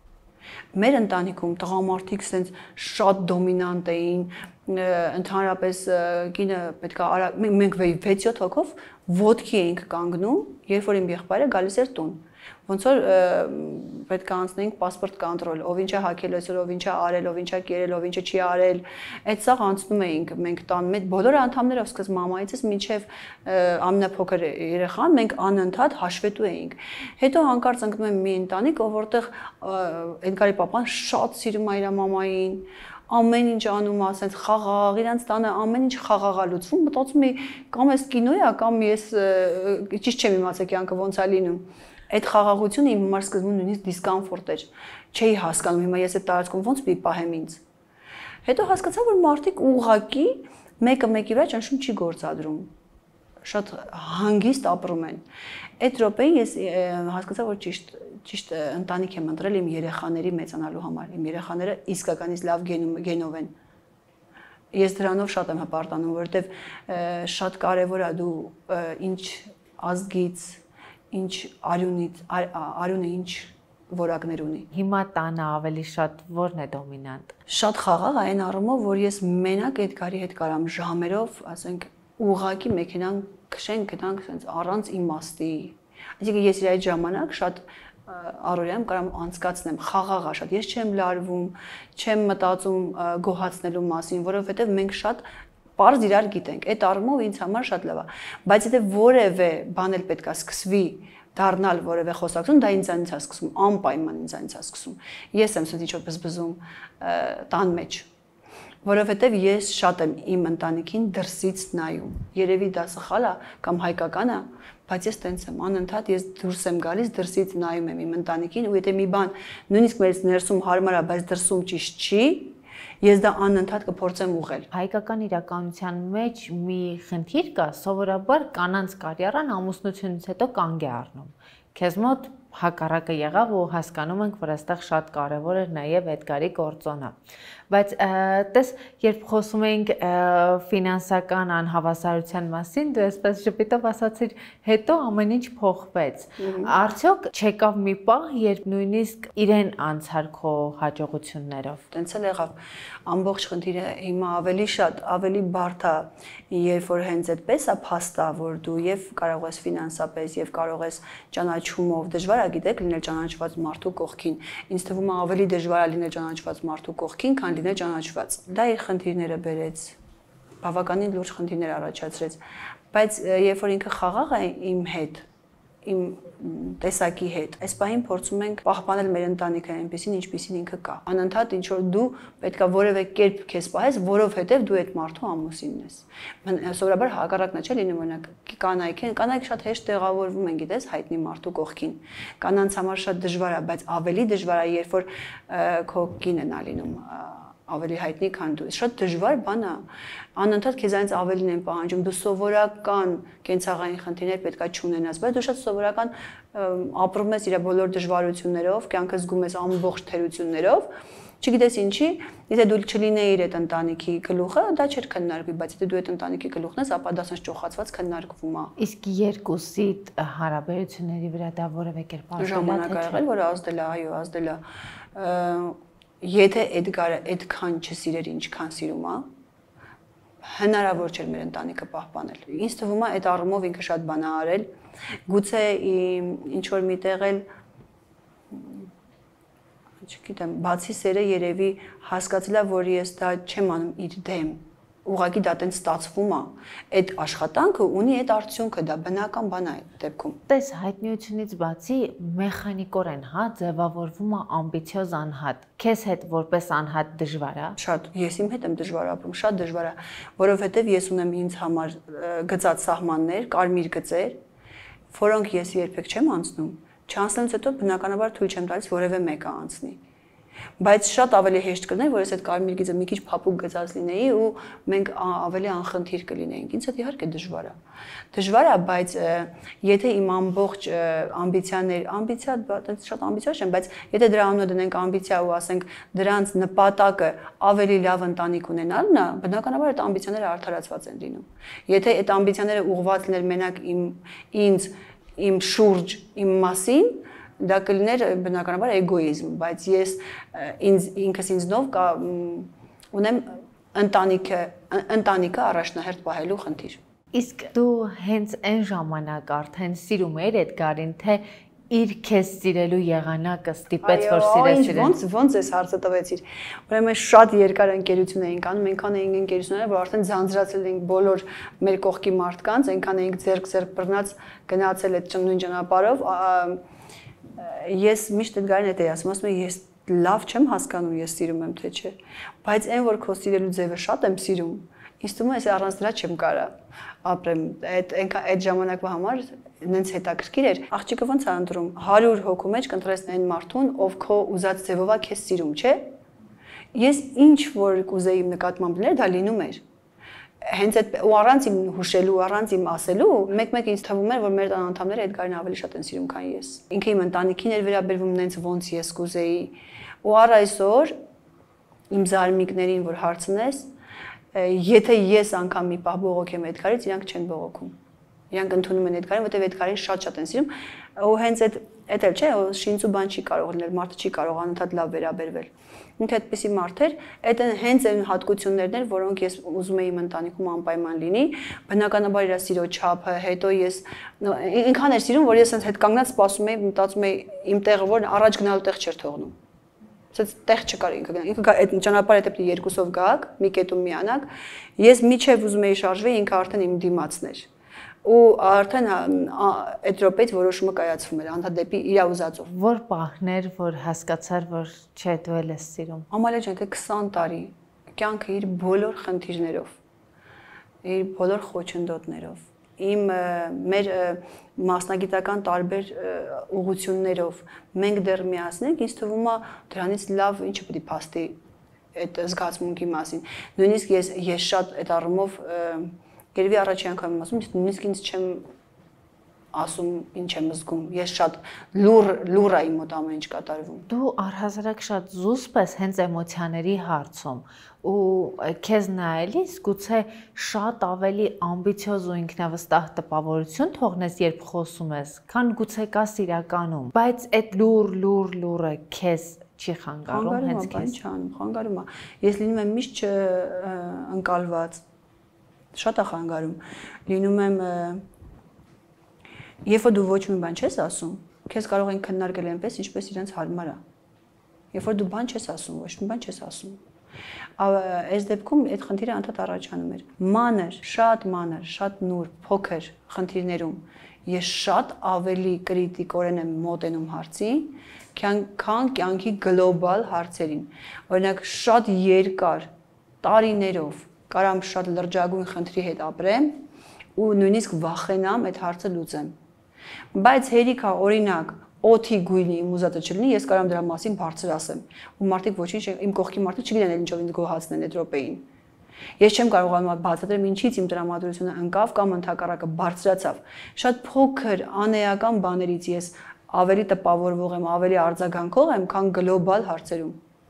Մեր ընտանիքում տղամարդիկ sense շատ դոմինանտ էին, ընդհանրապես կինը պետք է մենք վեց-յոթ հոգով ոտքի էինք կանգնում, երբ որ իմ եղբայրը գալիս էր տուն։ Ոնց որ պետք է անցնեինք паспорт կոնտրոլ, ով ինչ է հակել այսօր, ով ինչ է արել, ով ինչ է կերել, ով ինչը չի արել։ Այդ սաղ անցնում էինք մենք տան մեջ բոլոր անդամներով սկսած մամայիցս մինչև ամենափոքր երեխան մենք անընդհատ հաշվետու էինք։ Հետո հանկարծ ընկնում եմ մի ընտանիք, ով որտեղ Էդգարի papan շատ սիրում է իր մամային, ամեն ինչ անում է, ասենց խաղաղ, իրանց տանը ամեն ինչ խաղաղ է լուծվում, մտածում էի կամ էս կինո է, կամ ես ճիշտ չեմ իմացել կյանքը ոնց է լինում։ Այդ խաղաղությունը իմ համար սկզբում նույնիսկ դիսկոմֆորտ էր։ Չէի հասկանում, հիմա ես այդ տարածքում ոնց պիտի պահեմ ինձ։ Հետո հասկացա, որ մարդիկ ուղղակի մեկը մեկի վրա ճնշում չի գործադրում։ Շատ հանգիստ ապրում են։ Այդ րոպեին ես հասկացա, որ ճիշտ ճիշտ ընտանիք եմ ընտրել իմ երեխաների մեծանալու համար։ Իմ երեխաները իսկականից լավ գենով են։ Ես դրանով շատ եմ հպարտանում, որովհետև շատ կարևոր է դու ինչ ազգից, ինչ արյունից, արյունը ինչ որակներ ունի։ Հիմա տանը ավելի շատ որն է դոմինանտ։ Շատ խաղաղ է այն առումով, որ ես մենակ Էդգարի հետ կարամ ժամերով, ասենք, ուղղակի մեքենան քշենք, գնանք ասենց առանց իմաստի։ Այսինքն ես իր այդ ժամանակ շատ առօրյայում կարամ անցկացնեմ, խաղաղ է շատ։ Ես չեմ լարվում, չեմ մտածում գոհացնելու մասին, որովհետև մենք շատ պարզ իրար գիտենք։ Այդ առումով ինձ համար շատ լավ է։ Բայց եթե որևէ բան էլ պետք է սկսվի դառնալ որևէ խոսակցություն, դա ինձանից է սկսում, անպայման ինձանից է սկսում։ Ես եմ ասած ինչ-որ բզբզում տան մեջ, որովհետև ես շատ եմ իմ ընտանիքին դրսից նայում։ Երևի դա սխալ է կամ հայկական է, բայց ես տենց եմ, անընդհատ ես դուրս եմ գալիս, դրսից նայում եմ իմ ընտանիքին, ու եթե մի բան նույնիսկ մեզ ներսում հարմար է, բայց դրսում ճիշտ չի, ես դա անընդհատ կփորձեմ ուղղել։ Հայկական իրականության մեջ մի խնդիր կա, սովորաբար կանանց կարիերան ամուսնությունից հետո կանգ է առնում։ Քեզ մոտ հակառակը եղավ ու հասկանում ենք, որ այստեղ շատ կարևոր էր նաև Էդգարի գործոնը։ Բայց տես, երբ խոսում ենք ֆինանսական անհավասարության մասին, դու այսպես ժպիտով ասացիր, հետո ամեն ինչ փոխվեց։ Արդյոք չեկավ մի պահ, երբ նույնիսկ իրեն անցար քո հաջողություններով։ Տենց էլ եղավ։ Ամբողջ խնդիրը հիմա ավելի շատ, ավելի բարդ է, երբ որ հենց այդպես է փաստա, որ դու եւ կարող ես ֆինանսապես եւ կարող ես ճանաչումով դժվար է գիտեք լինել ճանաչված մարդու կողքին։ Ինձ թվում է ավելի դժվար է լինել ճանաչված մարդու կողքին, քան լինել ճանաչված։ Դա իր խնդիրները բերեց, բավականին լուրջ խնդիրներ առաջացրեց, բայց երբ որ ինքը խաղաղ է իմ հետ, իմ տեսակի հետ, այս պահին փորձում ենք պահպանել մեր ընտանիքը այնպեսին, ինչպեսին ինքը կա։ Անընդհատ ինչ որ դու պետքա որևէ կերպ քեզ պահես, որովհետև դու այդ մարդու ամուսինն ես։ Սովորաբար հակառակն է, չէ՞ լինում, օրինակ կանայք են, կանայք շատ հեշտ տեղավորվում են, գիտես, հայտնի մարդու կողքին։ Կանանց համար շատ դժվար է, բայց ավելի դժվար է, երբ որ քո կինն է լինում ավելի հայտնի, քան դու։ Շատ դժվար բան է։ Անընդհատ քեզանից ավելին են պահանջում։ Դու սովորական կենցաղային խնդիրներ պետքա չունենաս, բայց դու շատ սովորական ապրում ես իր բոլոր դժվարություններով, կյանքը զգում ես ամբողջ թերություններով։ Չգիտես ինչի, եթե դու չլինեիր այդ ընտանիքի գլուխը, դա չէր քննարկվի, բայց եթե դու այդ ընտանիքի գլուխն ես, ապա դա ասած ճոխացված քննարկվում է։ Իսկ երկուսիդ հարաբերությունների վրա դա որևէ կերպ ազդել է։ Ժամանակ ա եղել, որ ազդել է, այո, ազդել է։ Եթե Էդգարը այդքան չսիրեր, ինչքան սիրում է, հնարավոր չէր մեր ընտանիքը պահպանել։ Ինձ թվում է այդ առումով ինքը շատ բան է արել։ Գուցե ինչ որ միտեղ էլ չգիտեմ, բացի սերը երևի հասկացել է, որ ես դա չեմ անում իր դեմ։ Ուղղակի դա տենց ստացվում է։ Այդ աշխատանքը ունի այդ արդյունքը, դա բնական բան է այդ դեպքում։ Տես հայտնիությունից բացի մեխանիկորեն, հա, ձևավորվում է ամբիցիոզ անհատ։ Քեզ հետ որպես անհատ դժվար է։ Շատ, ես իմ հետ եմ դժվար ապրում, շատ դժվար է, որովհետև ես ունեմ ինձ համար գծած սահմաններ, կարմիր գծեր, որոնք ես երբեք չեմ անցնում։ Չանցնելուց հետո բնականաբար թույլ չեմ տալիս որևէ մեկը անցնի։ Բայց շատ ավելի հեշտ կլիներ, որ ես այդ կարմիր գիծը մի քիչ փափուկ գծած լինեի ու մենք ավելի անխնդիր կլինեինք։ Ինձ հետ իհարկե դժվար է։ Դժվար է, բայց եթե իմ ամբողջ ամբիցիաներ, ամբիցիա, շատ ամբիցիոզ չեմ, բայց եթե դրա անունը դնենք ամբիցիա ու ասենք դրանց նպատակը ավելի լավ ընտանիք ունենալն է, բնականաբար այդ ամբիցիաները արդարացված են լինում։ Եթե այդ ամբիցիաները ուղղված լիներ մենակ իմ ինձ, իմ շուրջ, իմ մասին, դա կլիներ բնականաբար էգոիզմ, բայց ես ինձ ինքս ինձնով կա ունեմ ընտանիքը ընտանիքը առաջնահերթ պահելու խնդիր։ Իսկ դու հենց այն ժամանակ արդեն սիրում էիր Էդգարին, թե իր քեզ սիրելու եղանակը ստիպեց, որ սիրես իրեն։ Ոնց ոնց էս հարցը տվեցիր։ Ուրեմն շատ երկար ընկերություն էինք անում, այնքան էինք ընկերությունները, որ արդեն ձանձրացել էինք բոլոր մեր կողքի մարդկանց, այնքան էինք ձերք-ձերք բռնած գնացել այդ նույն ճանապարհով։ Ես միշտ Էդգարին հետ էի ասում, ասում եմ ես լավ չեմ հասկանում, ես սիրում եմ թե չէ, բայց այն որ քո սիրելու ձևը շատ եմ սիրում, ինձ թվում է ես առանց դրա չեմ կարա ապրեմ։ Այդ այդ ժամանակվա համար նենց հետաքրքիր էր։ Աղջիկը ոնց է ընտրում հարյուր հոգու մեջ կընտրես այն մարդուն, ով քո ուզած ձևով է քեզ սիրում, չէ։ Ես ինչ որ կուզեի իմ նկատմամբ լիներ, դա լինում էր։ Հենց այդ ու առանց իմ հուշելու, առանց իմ ասելու, մեկ-մեկ ինձ թվում էր, որ մեր տան անդամները Էդգարին ավելի շատ են սիրում, քան ես։ Ինքը իմ ընտանիքին էր վերաբերվում նենց ոնց ես կուզեի։ Ու առ այսօր իմ զարմիկներին որ հարցնես, եթե ես անգամ մի պահ բողոքեմ Էդգարից, իրանք չեն բողոքում։ Իրանք ընդունում են Էդգարին, որտեղ Էդգարին շատ-շատ են սիրում, ու հենց այդ այդ էլ չէ, շինծու բան չի կարող լինել, մարդը չի կարող անընդհատ լավ վերաբերվել։ Ինքը այդպիսի մարդ էր, այդ հենց այն հատկություններն էր, որոնք ես ուզում էի իմ ընտանիքում անպայման լինի, բնականաբար իր սիրո չափը, հետո ես ինքան էր սիրում, որ ես հենց հետ կանգնած սպասում էի, մտածում էի իմ տեղը որ առաջ գնալու տեղ չէր թողնում։ Սենց տեղ չկար ինքը գնա։ Ինքը այդ ճանապարհը դեպի երկուսով գաք, մի կետում միանակ, ես միջև ուզում էի շարժվել, ինքը արդեն իմ դիմացն էր։ Ու արդեն այդ րոպեից որոշումը կայացվում էր անդադ դեպի իր ուզածով։ Որ պահներ, որ հասկացար, որ չէ, դու էլ ես սիրում։ Ամալա ջան, թե քսան տարի կյանքը իր բոլոր խնդիրներով, իր բոլոր խոչընդոտներով, իմ մեր մասնագիտական տարբեր ուղղություններով մենք դեռ միասին ենք, ինձ թվում է դրանից լավ ինչը պետք է փաստի այդ զգացմունքի մասին։ Նույնիսկ ես ես շատ այդ առումով Երևի առաջի անգամ եմ ասում, նույնիսկ ինձ չեմ ասում ինչ եմ զգում։ Ես շատ լուր լուր եմ մոտ ամեն ինչ կատարվում։ Դու առհասարակ շատ զուսպ ես հենց էմոցիաների հարցում ու քեզ նայելիս գուցե շատ ավելի ամբիցիոզ ու ինքնավստահ տպավորություն թողնես, երբ խոսում ես, քան գուցե կաս իրականում։ Բայց այդ լուր լուր լուրը քեզ չի խանգարում հենց քեզ։ Չանում, խանգարում է։ Ես լինում եմ միշտ ընկալված շատ է խանգարում։ Լինում եմ երբ որ դու ոչ մի բան չես ասում, քեզ կարող են քննարկել այնպես, ինչպես իրենց հարմար է։ Երբ որ դու բան չես ասում, ոչ մի բան չես ասում։ Այս դեպքում այդ խնդիրը անդադ առաջանում էր։ Մանր, շատ մանր, շատ նուրբ, փոքր խնդիրներում ես շատ ավելի կրիտիկորեն եմ մոտենում հարցին, քան կյանքի գլոբալ հարցերին։ Օրինակ շատ երկար տարիներով կարամ շատ լրջագույն խնդրի հետ ապրեմ ու նույնիսկ վախենամ այդ հարցը լուծեմ։ Բայց հերիք է օրինակ օդի գույնի իմ ուզածը չլինի, ես կարամ դրա մասին բարձր ասեմ։ Ու մարդիկ ոչինչ իմ կողքի մարդիկ չգիտեն ինչով ինձ գոհացնեն այդ րոպեին։ Ես չեմ կարողանում բացատրեմ ինչից իմ տրամադրությունը ընկավ կամ ընդհակառակը բարձրացավ։ Շատ փոքր անեական բաներից ես ավելի տպավորվող եմ, ավելի արձագանքող եմ, քան գլոբալ հարցերում։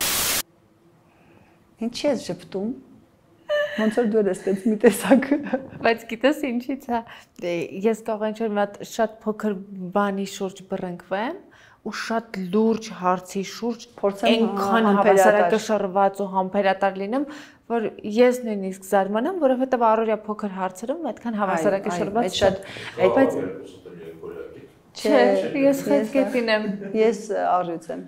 Ինչ ես շփտում։ Ոնց որ դու ես այդպես մի տեսակ։ Բայց գիտես ինչից է։ Ես կարող եմ մի հատ շատ փոքր բանի շուրջ բռնկվեմ ու շատ լուրջ հարցի շուրջ այնքան հավասարակշռված ու համբերատար լինեմ, որ ես նույնիսկ զարմանամ, որովհետև առօրյա փոքր հարցերում այդքան հավասարակշռված շատ բայց չէ, ես խեցգետին եմ։ Ես առյուծ եմ։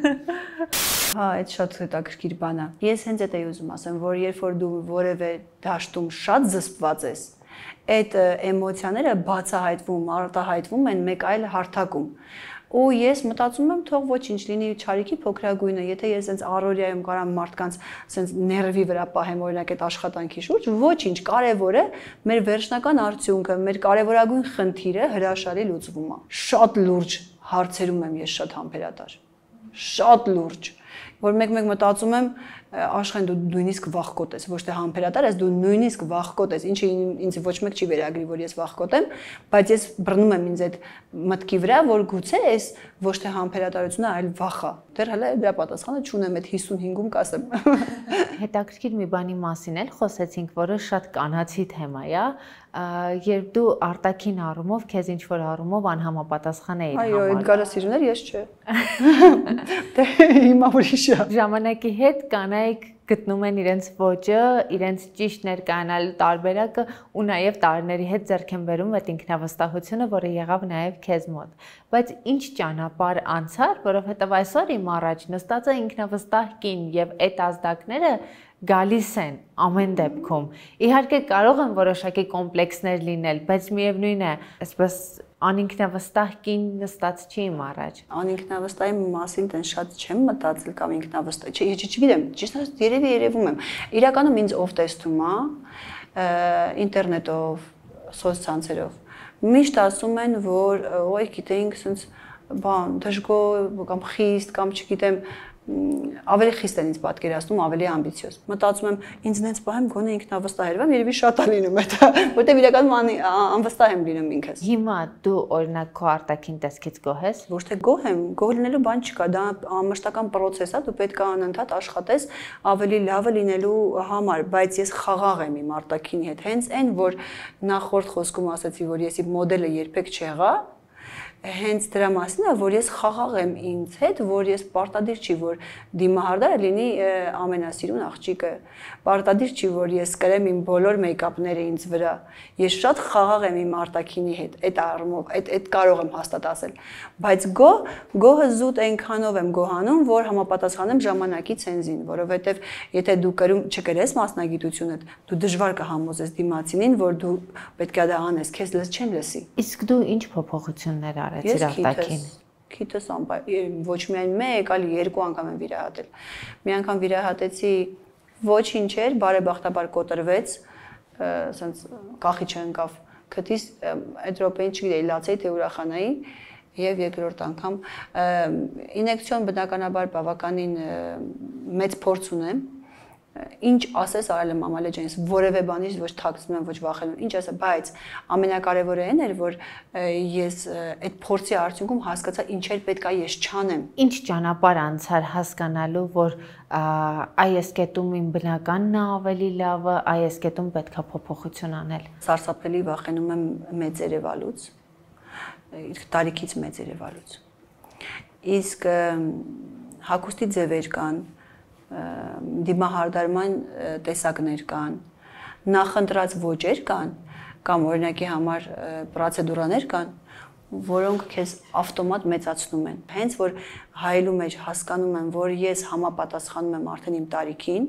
Հա, այդ շատ հետաքրքիր բան է։ Ես հենց այդ էի ուզում ասեմ, որ երբ որ դու որևէ դաշտում շատ զսպված ես, այդ էմոցիաները բացահայտվում, արտահայտվում են մեկ այլ հարթակում։ Ու ես մտածում եմ, թող ոչինչ լինի չարիքի փոքրագույնը, եթե ես այնց առօրյայում կարամ մարդկանց այսպես ներվի վրա պահեմ օրինակ այդ աշխատանքի շուրջ, ոչինչ, կարևորը մեր վերջնական արդյունքը, մեր կարևորագույն խնդիրը հրաշալի լուծվում է։ Շատ լուրջ հարցերում եմ ես շատ համբերատար։ Շատ լուրջ, որ մեկ-մեկ մտածում եմ աշխեն դու նույնիսկ վախկոտ ես, ոչ թե համբերատար ես, դու նույնիսկ վախկոտ ես, ինչը ինձ ոչ մեկ չի վերագրի, որ ես վախկոտ եմ, բայց ես բռնում եմ ինձ այդ մտքի վրա, որ գուցե այս ոչ թե համբերատարությունը, այլ վախ է։ Դեռ հələ դրա պատասխանը չունեմ, այդ հիսունհինգում կասեմ։ Հետաքրքիր մի բանի մասին էլ խոսեցինք, որը շատ կանացի թեմա է, երբ դու արտաքին առումով քեզ ինչ որ առումով անհամապատասխան էիր համարում։ Այո, Էդգարը սիրուն էր, ես չէ։ Դե հիմա ուրիշ է։ Ժամանակի հետ կանայք գտնում են իրենց ոճը, իրենց ճիշտ ներկայանալու տարբերակը ու նաև տարիների հետ ձեռք են բերում այդ ինքնավստահությունը, որը եղավ նաև քեզ մոտ։ Բայց ինչ ճանապարհ անցար, որովհետև այսօր իմ առաջ նստած է ինքնավստահ կին եւ այդ ազդակները գալիս են ամեն դեպքում։ Իհարկե կարող են որոշակի կոմպլեքսներ լինել, բայց միևնույն է, այսպես անինքնավստահ կին նստած չի իմ առաջ։ Անինքնավստահի մասին տեն շատ չեմ մտածել կամ ինքնավստահ, չէ, ես չգիտեմ, ճիշտ ասած երևի երևում եմ։ Իրականում ինձ ով տեսնում է, ինտերնետով, սոցցանցերով, միշտ ասում են, որ ոյ գիտեինք, ասենց բան, դժգոհ կամ խիստ կամ չգիտեմ, ավելի խիստ են ինձ պատկերացնում, ավելի ամբիցիոզ։ Մտածում եմ, ինձ նենց պահեմ, գոնե ինքնավստահերվեմ, երևի շատ է լինում դա, որտեղ իրականում անվստահ եմ լինում ինքս։ Հիմա դու օրինակ քո արտաքին տեսքից գոհ ես։ Ոչ թե գոհ եմ, գոհ լինելու բան չկա, դա մշտական process է, դու պետք է անընդհատ աշխատես ավելի լավը լինելու համար, բայց ես խաղաղ եմ իմ արտաքինի հետ, հենց այն, որ նախորդ խոսքում ասացի, որ ես իմ մոդելը երբեք չեղա, հենց դրա մասին է, որ ես խաղաղ եմ ինձ հետ, որ ես պարտադիր չի, որ դիմահարդարը լինի ամենասիրուն աղջիկը, պարտադիր չի, որ ես կրեմ իմ բոլոր մեյքափները ինձ վրա, ես շատ խաղաղ եմ իմ արտաքինի հետ, այդ առումով, այդ այդ կարող եմ հաստատ ասել, բայց գոհ, գոհը զուտ այնքանով եմ գոհանում, որ համապատասխանեմ ժամանակի ցենզին, որովհետև եթե դու կրում չկրես մասնագիտությունդ, դու դժվար կհամոզես դիմացինին, որ դու պետք է դա անես, քեզ լս չեն լսի։ Իսկ դու ինչ փոփոխություններ արեցիր արտաքին։ Քիթս ոչ միայն մեկ, այլ երկու անգամ եմ վիրահատել։ Մի անգամ վիրահատեցի, ոչինչ էր, բարեբախտաբար կոտրվեց, ասենց կախիչը ընկավ քթիս, այդ րոպեին չգիտեի, լացեի թե ուրախանայի, եւ երկրորդ անգամ ինյեկցիոն բնականաբար բավականին մեծ փորձ ունեմ։ Ինչ ասես արել եմ մամալե ջանից, որևէ բանից ոչ թաքցնում եմ, ոչ վախենում, ինչ ասա, բայց ամենակարևորը այն էր, որ ես այդ փորձի արդյունքում հասկացա ինչեր պետք է ես չանեմ։ Ինչ ճանապարհ անցար հասկանալու, որ այս կետում իմ բնականն է ավելի լավը, այս կետում պետք է փոփոխություն անել։ Սարսափելի վախենում եմ մեծ երևալուց, տարիքից մեծ երևալուց։ Իսկ հագուստի ձևեր կան, դիմահարդարման տեսակներ կան, նախընտրած ոճեր կան, կամ օրինակի համար պրոցեդուրաներ կան, որոնք քեզ ավտոմատ մեծացնում են։ Հենց որ հայելու մեջ հասկանում եմ, որ ես համապատասխանում եմ արդեն իմ տարիքին,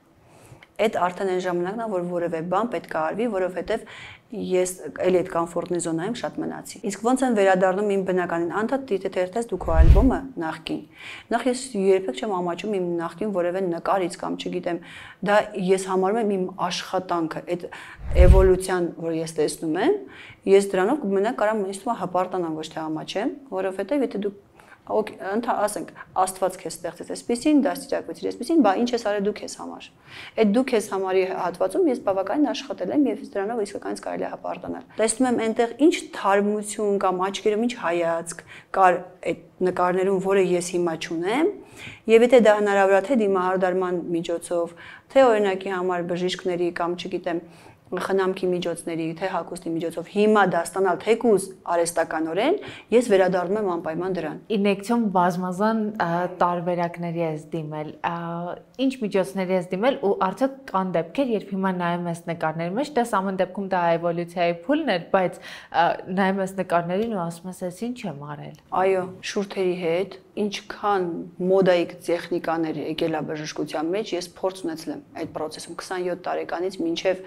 այդ արդեն այն ժամանակն է, որ որևէ բան պետք է արվի, որովհետև ես էլի այդ կոմֆորտնի զոնայում շատ մնացի։ Իսկ ոնց եմ վերադառնում իմ բնականին, անդադ դիտե թերթես դու քո ալբոմը նախքին։ Նախ ես երբեք չեմ ամաչում իմ նախքին որևէ նկարից կամ չգիտեմ, դա ես համարում եմ իմ աշխատանքը, այդ էվոլյուցիան, որ ես տեսնում եմ, ես դրանով կմնա կարամ ինձ թվում է հպարտանամ, ոչ թե ամաչեմ, որովհետև եթե դու Ընթա ասենք, Աստված քեզ ստեղծեց այսպեսին, դաստիարակվեցիր այսպեսին, բա ինչ ես արել դու քեզ համար։ Այդ դու քեզ համարի հատվածում ես բավականին աշխատել եմ եւ դրանով իսկականից կարելի է հպարտանալ։ Տեսնում եմ այնտեղ ինչ թարմություն կամ աչքերում ինչ հայացք կար այդ նկարներում, որը ես հիմա չունեմ, եւ եթե դա հնարավոր է թե դիմահարդարման միջոցով, թե օրինակի համար բժիշկների կամ չգիտեմ խնամքի միջոցների, թե հագուստի միջոցով հիմա դա ստանալ թեկուզ արհեստականորեն, ես վերադառնում եմ անպայման դրան։ Ինյեկցիոն բազմազան տարբերակների ես դիմել, ինչ միջոցների ես դիմել ու արդյոք կան դեպքեր, երբ հիմա նայում ես նկարների մեջ, դες ամեն դեպքում դա էվոլյուցիայի փուլն էր, բայց նայում ես նկարներին ու ասում ես, ես ինչ եմ արել։ Այո, շուրթերի հետ ինչքան մոդայիկ տեխնիկաներ եկել է բժշկության մեջ, ես փորձ ունեցել եմ այդ process-ում քսանյոթ տարեկանից մինչև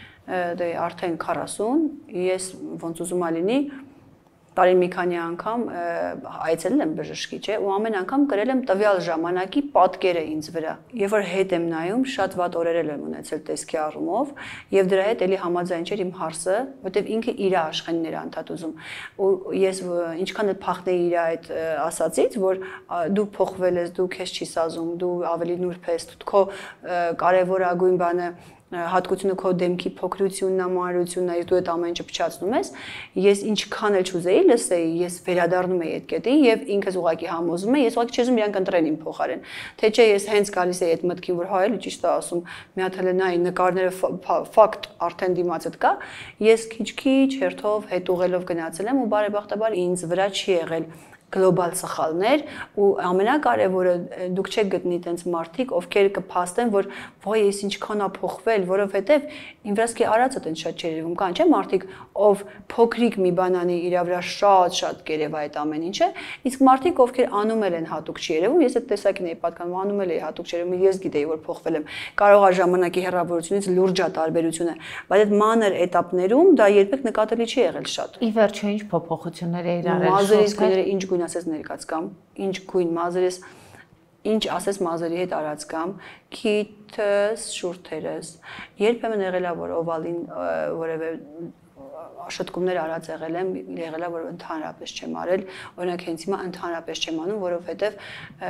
դե արդեն քառասուն, ես ոնց ուզում ա լինի, տարին մի քանի անգամ այցելել եմ բժշկի, չէ, ու ամեն անգամ կրել եմ տվյալ ժամանակի պատկերը ինձ վրա։ Երբ որ հետ եմ նայում, շատ վատ օրեր եմ ունեցել տեսքի առումով, եւ դրա հետ էլի համաձայն չէր իմ հարսը, որտեվ ինքը իր աշխեններ է անդադ ուզում։ Ու ես ինչքան էլ փախնեի իր այդ ասածից, որ դու փոխվել ես, դու քեզ չի սազում, դու ավելի նուրբ ես, քո կարևորագույն բանը հատկությունը քո դեմքի փոքրությունն, ամառությունն է, դու այդ ամեն ինչը փչացնում ես, ես ինչքան էլ չուզեի լսեի, ես վերադառնում եի այդ կետին եւ ինքս ուղակի համոզում եմ, ես ուղակի չեզում իրանք ընտրեն իմ փոխարեն։ Թե չէ ես հենց գալիս էի այդ մտքին, որ հա էլի ճիշտ է ասում, մի հատ հələ նայ նկարները ֆակտ արդեն դիմացդ կա, ես քիչ-քիչ հերթով հետ ուղելով գնացել եմ ու բարեբախտաբար ինձ վրա չի եղել գլոբալ սխալներ ու ամենակարևորը դուք չեք գտնի տենց մարդիկ, ովքեր կփաստեն, որ ոյ ես ինչքան ա փոխվել, որովհետև իմ վրասկի արածը տենց շատ չէ երևում, կան չէ մարդիկ, ով փոքրիկ մի բանանի իր վրա շատ-շատ կերև այդ ամեն ինչը, իսկ մարդիկ, ովքեր անում են հատուկ չի երևում, ես այդ տեսակին էի պատկանում, անում էի հատուկ չի երևում, ես գիտեի, որ փոխվել եմ, կարող է ժամանակի հեռավորությունից լուրջ է տարբերությունը, բայց այդ մանր էտապներում դա երբեք նկատելի չի եղել շատ։ Ի վերջո ինչ փոփոխություններ էիր արել։ Մազերից գույները ինչ գույն ասես ներկած կամ ինչ գույն մազերից ինչ ասես մազերի հետ արած կամ քիթս, շուրթերս, երբեմն եղել է որ օվալին որևէ շտկումներ արած եղել եմ, եղել է որ ընդհանրապես չեմ արել, օրինակ հենց հիմա ընդհանրապես չեմ անում, որովհետև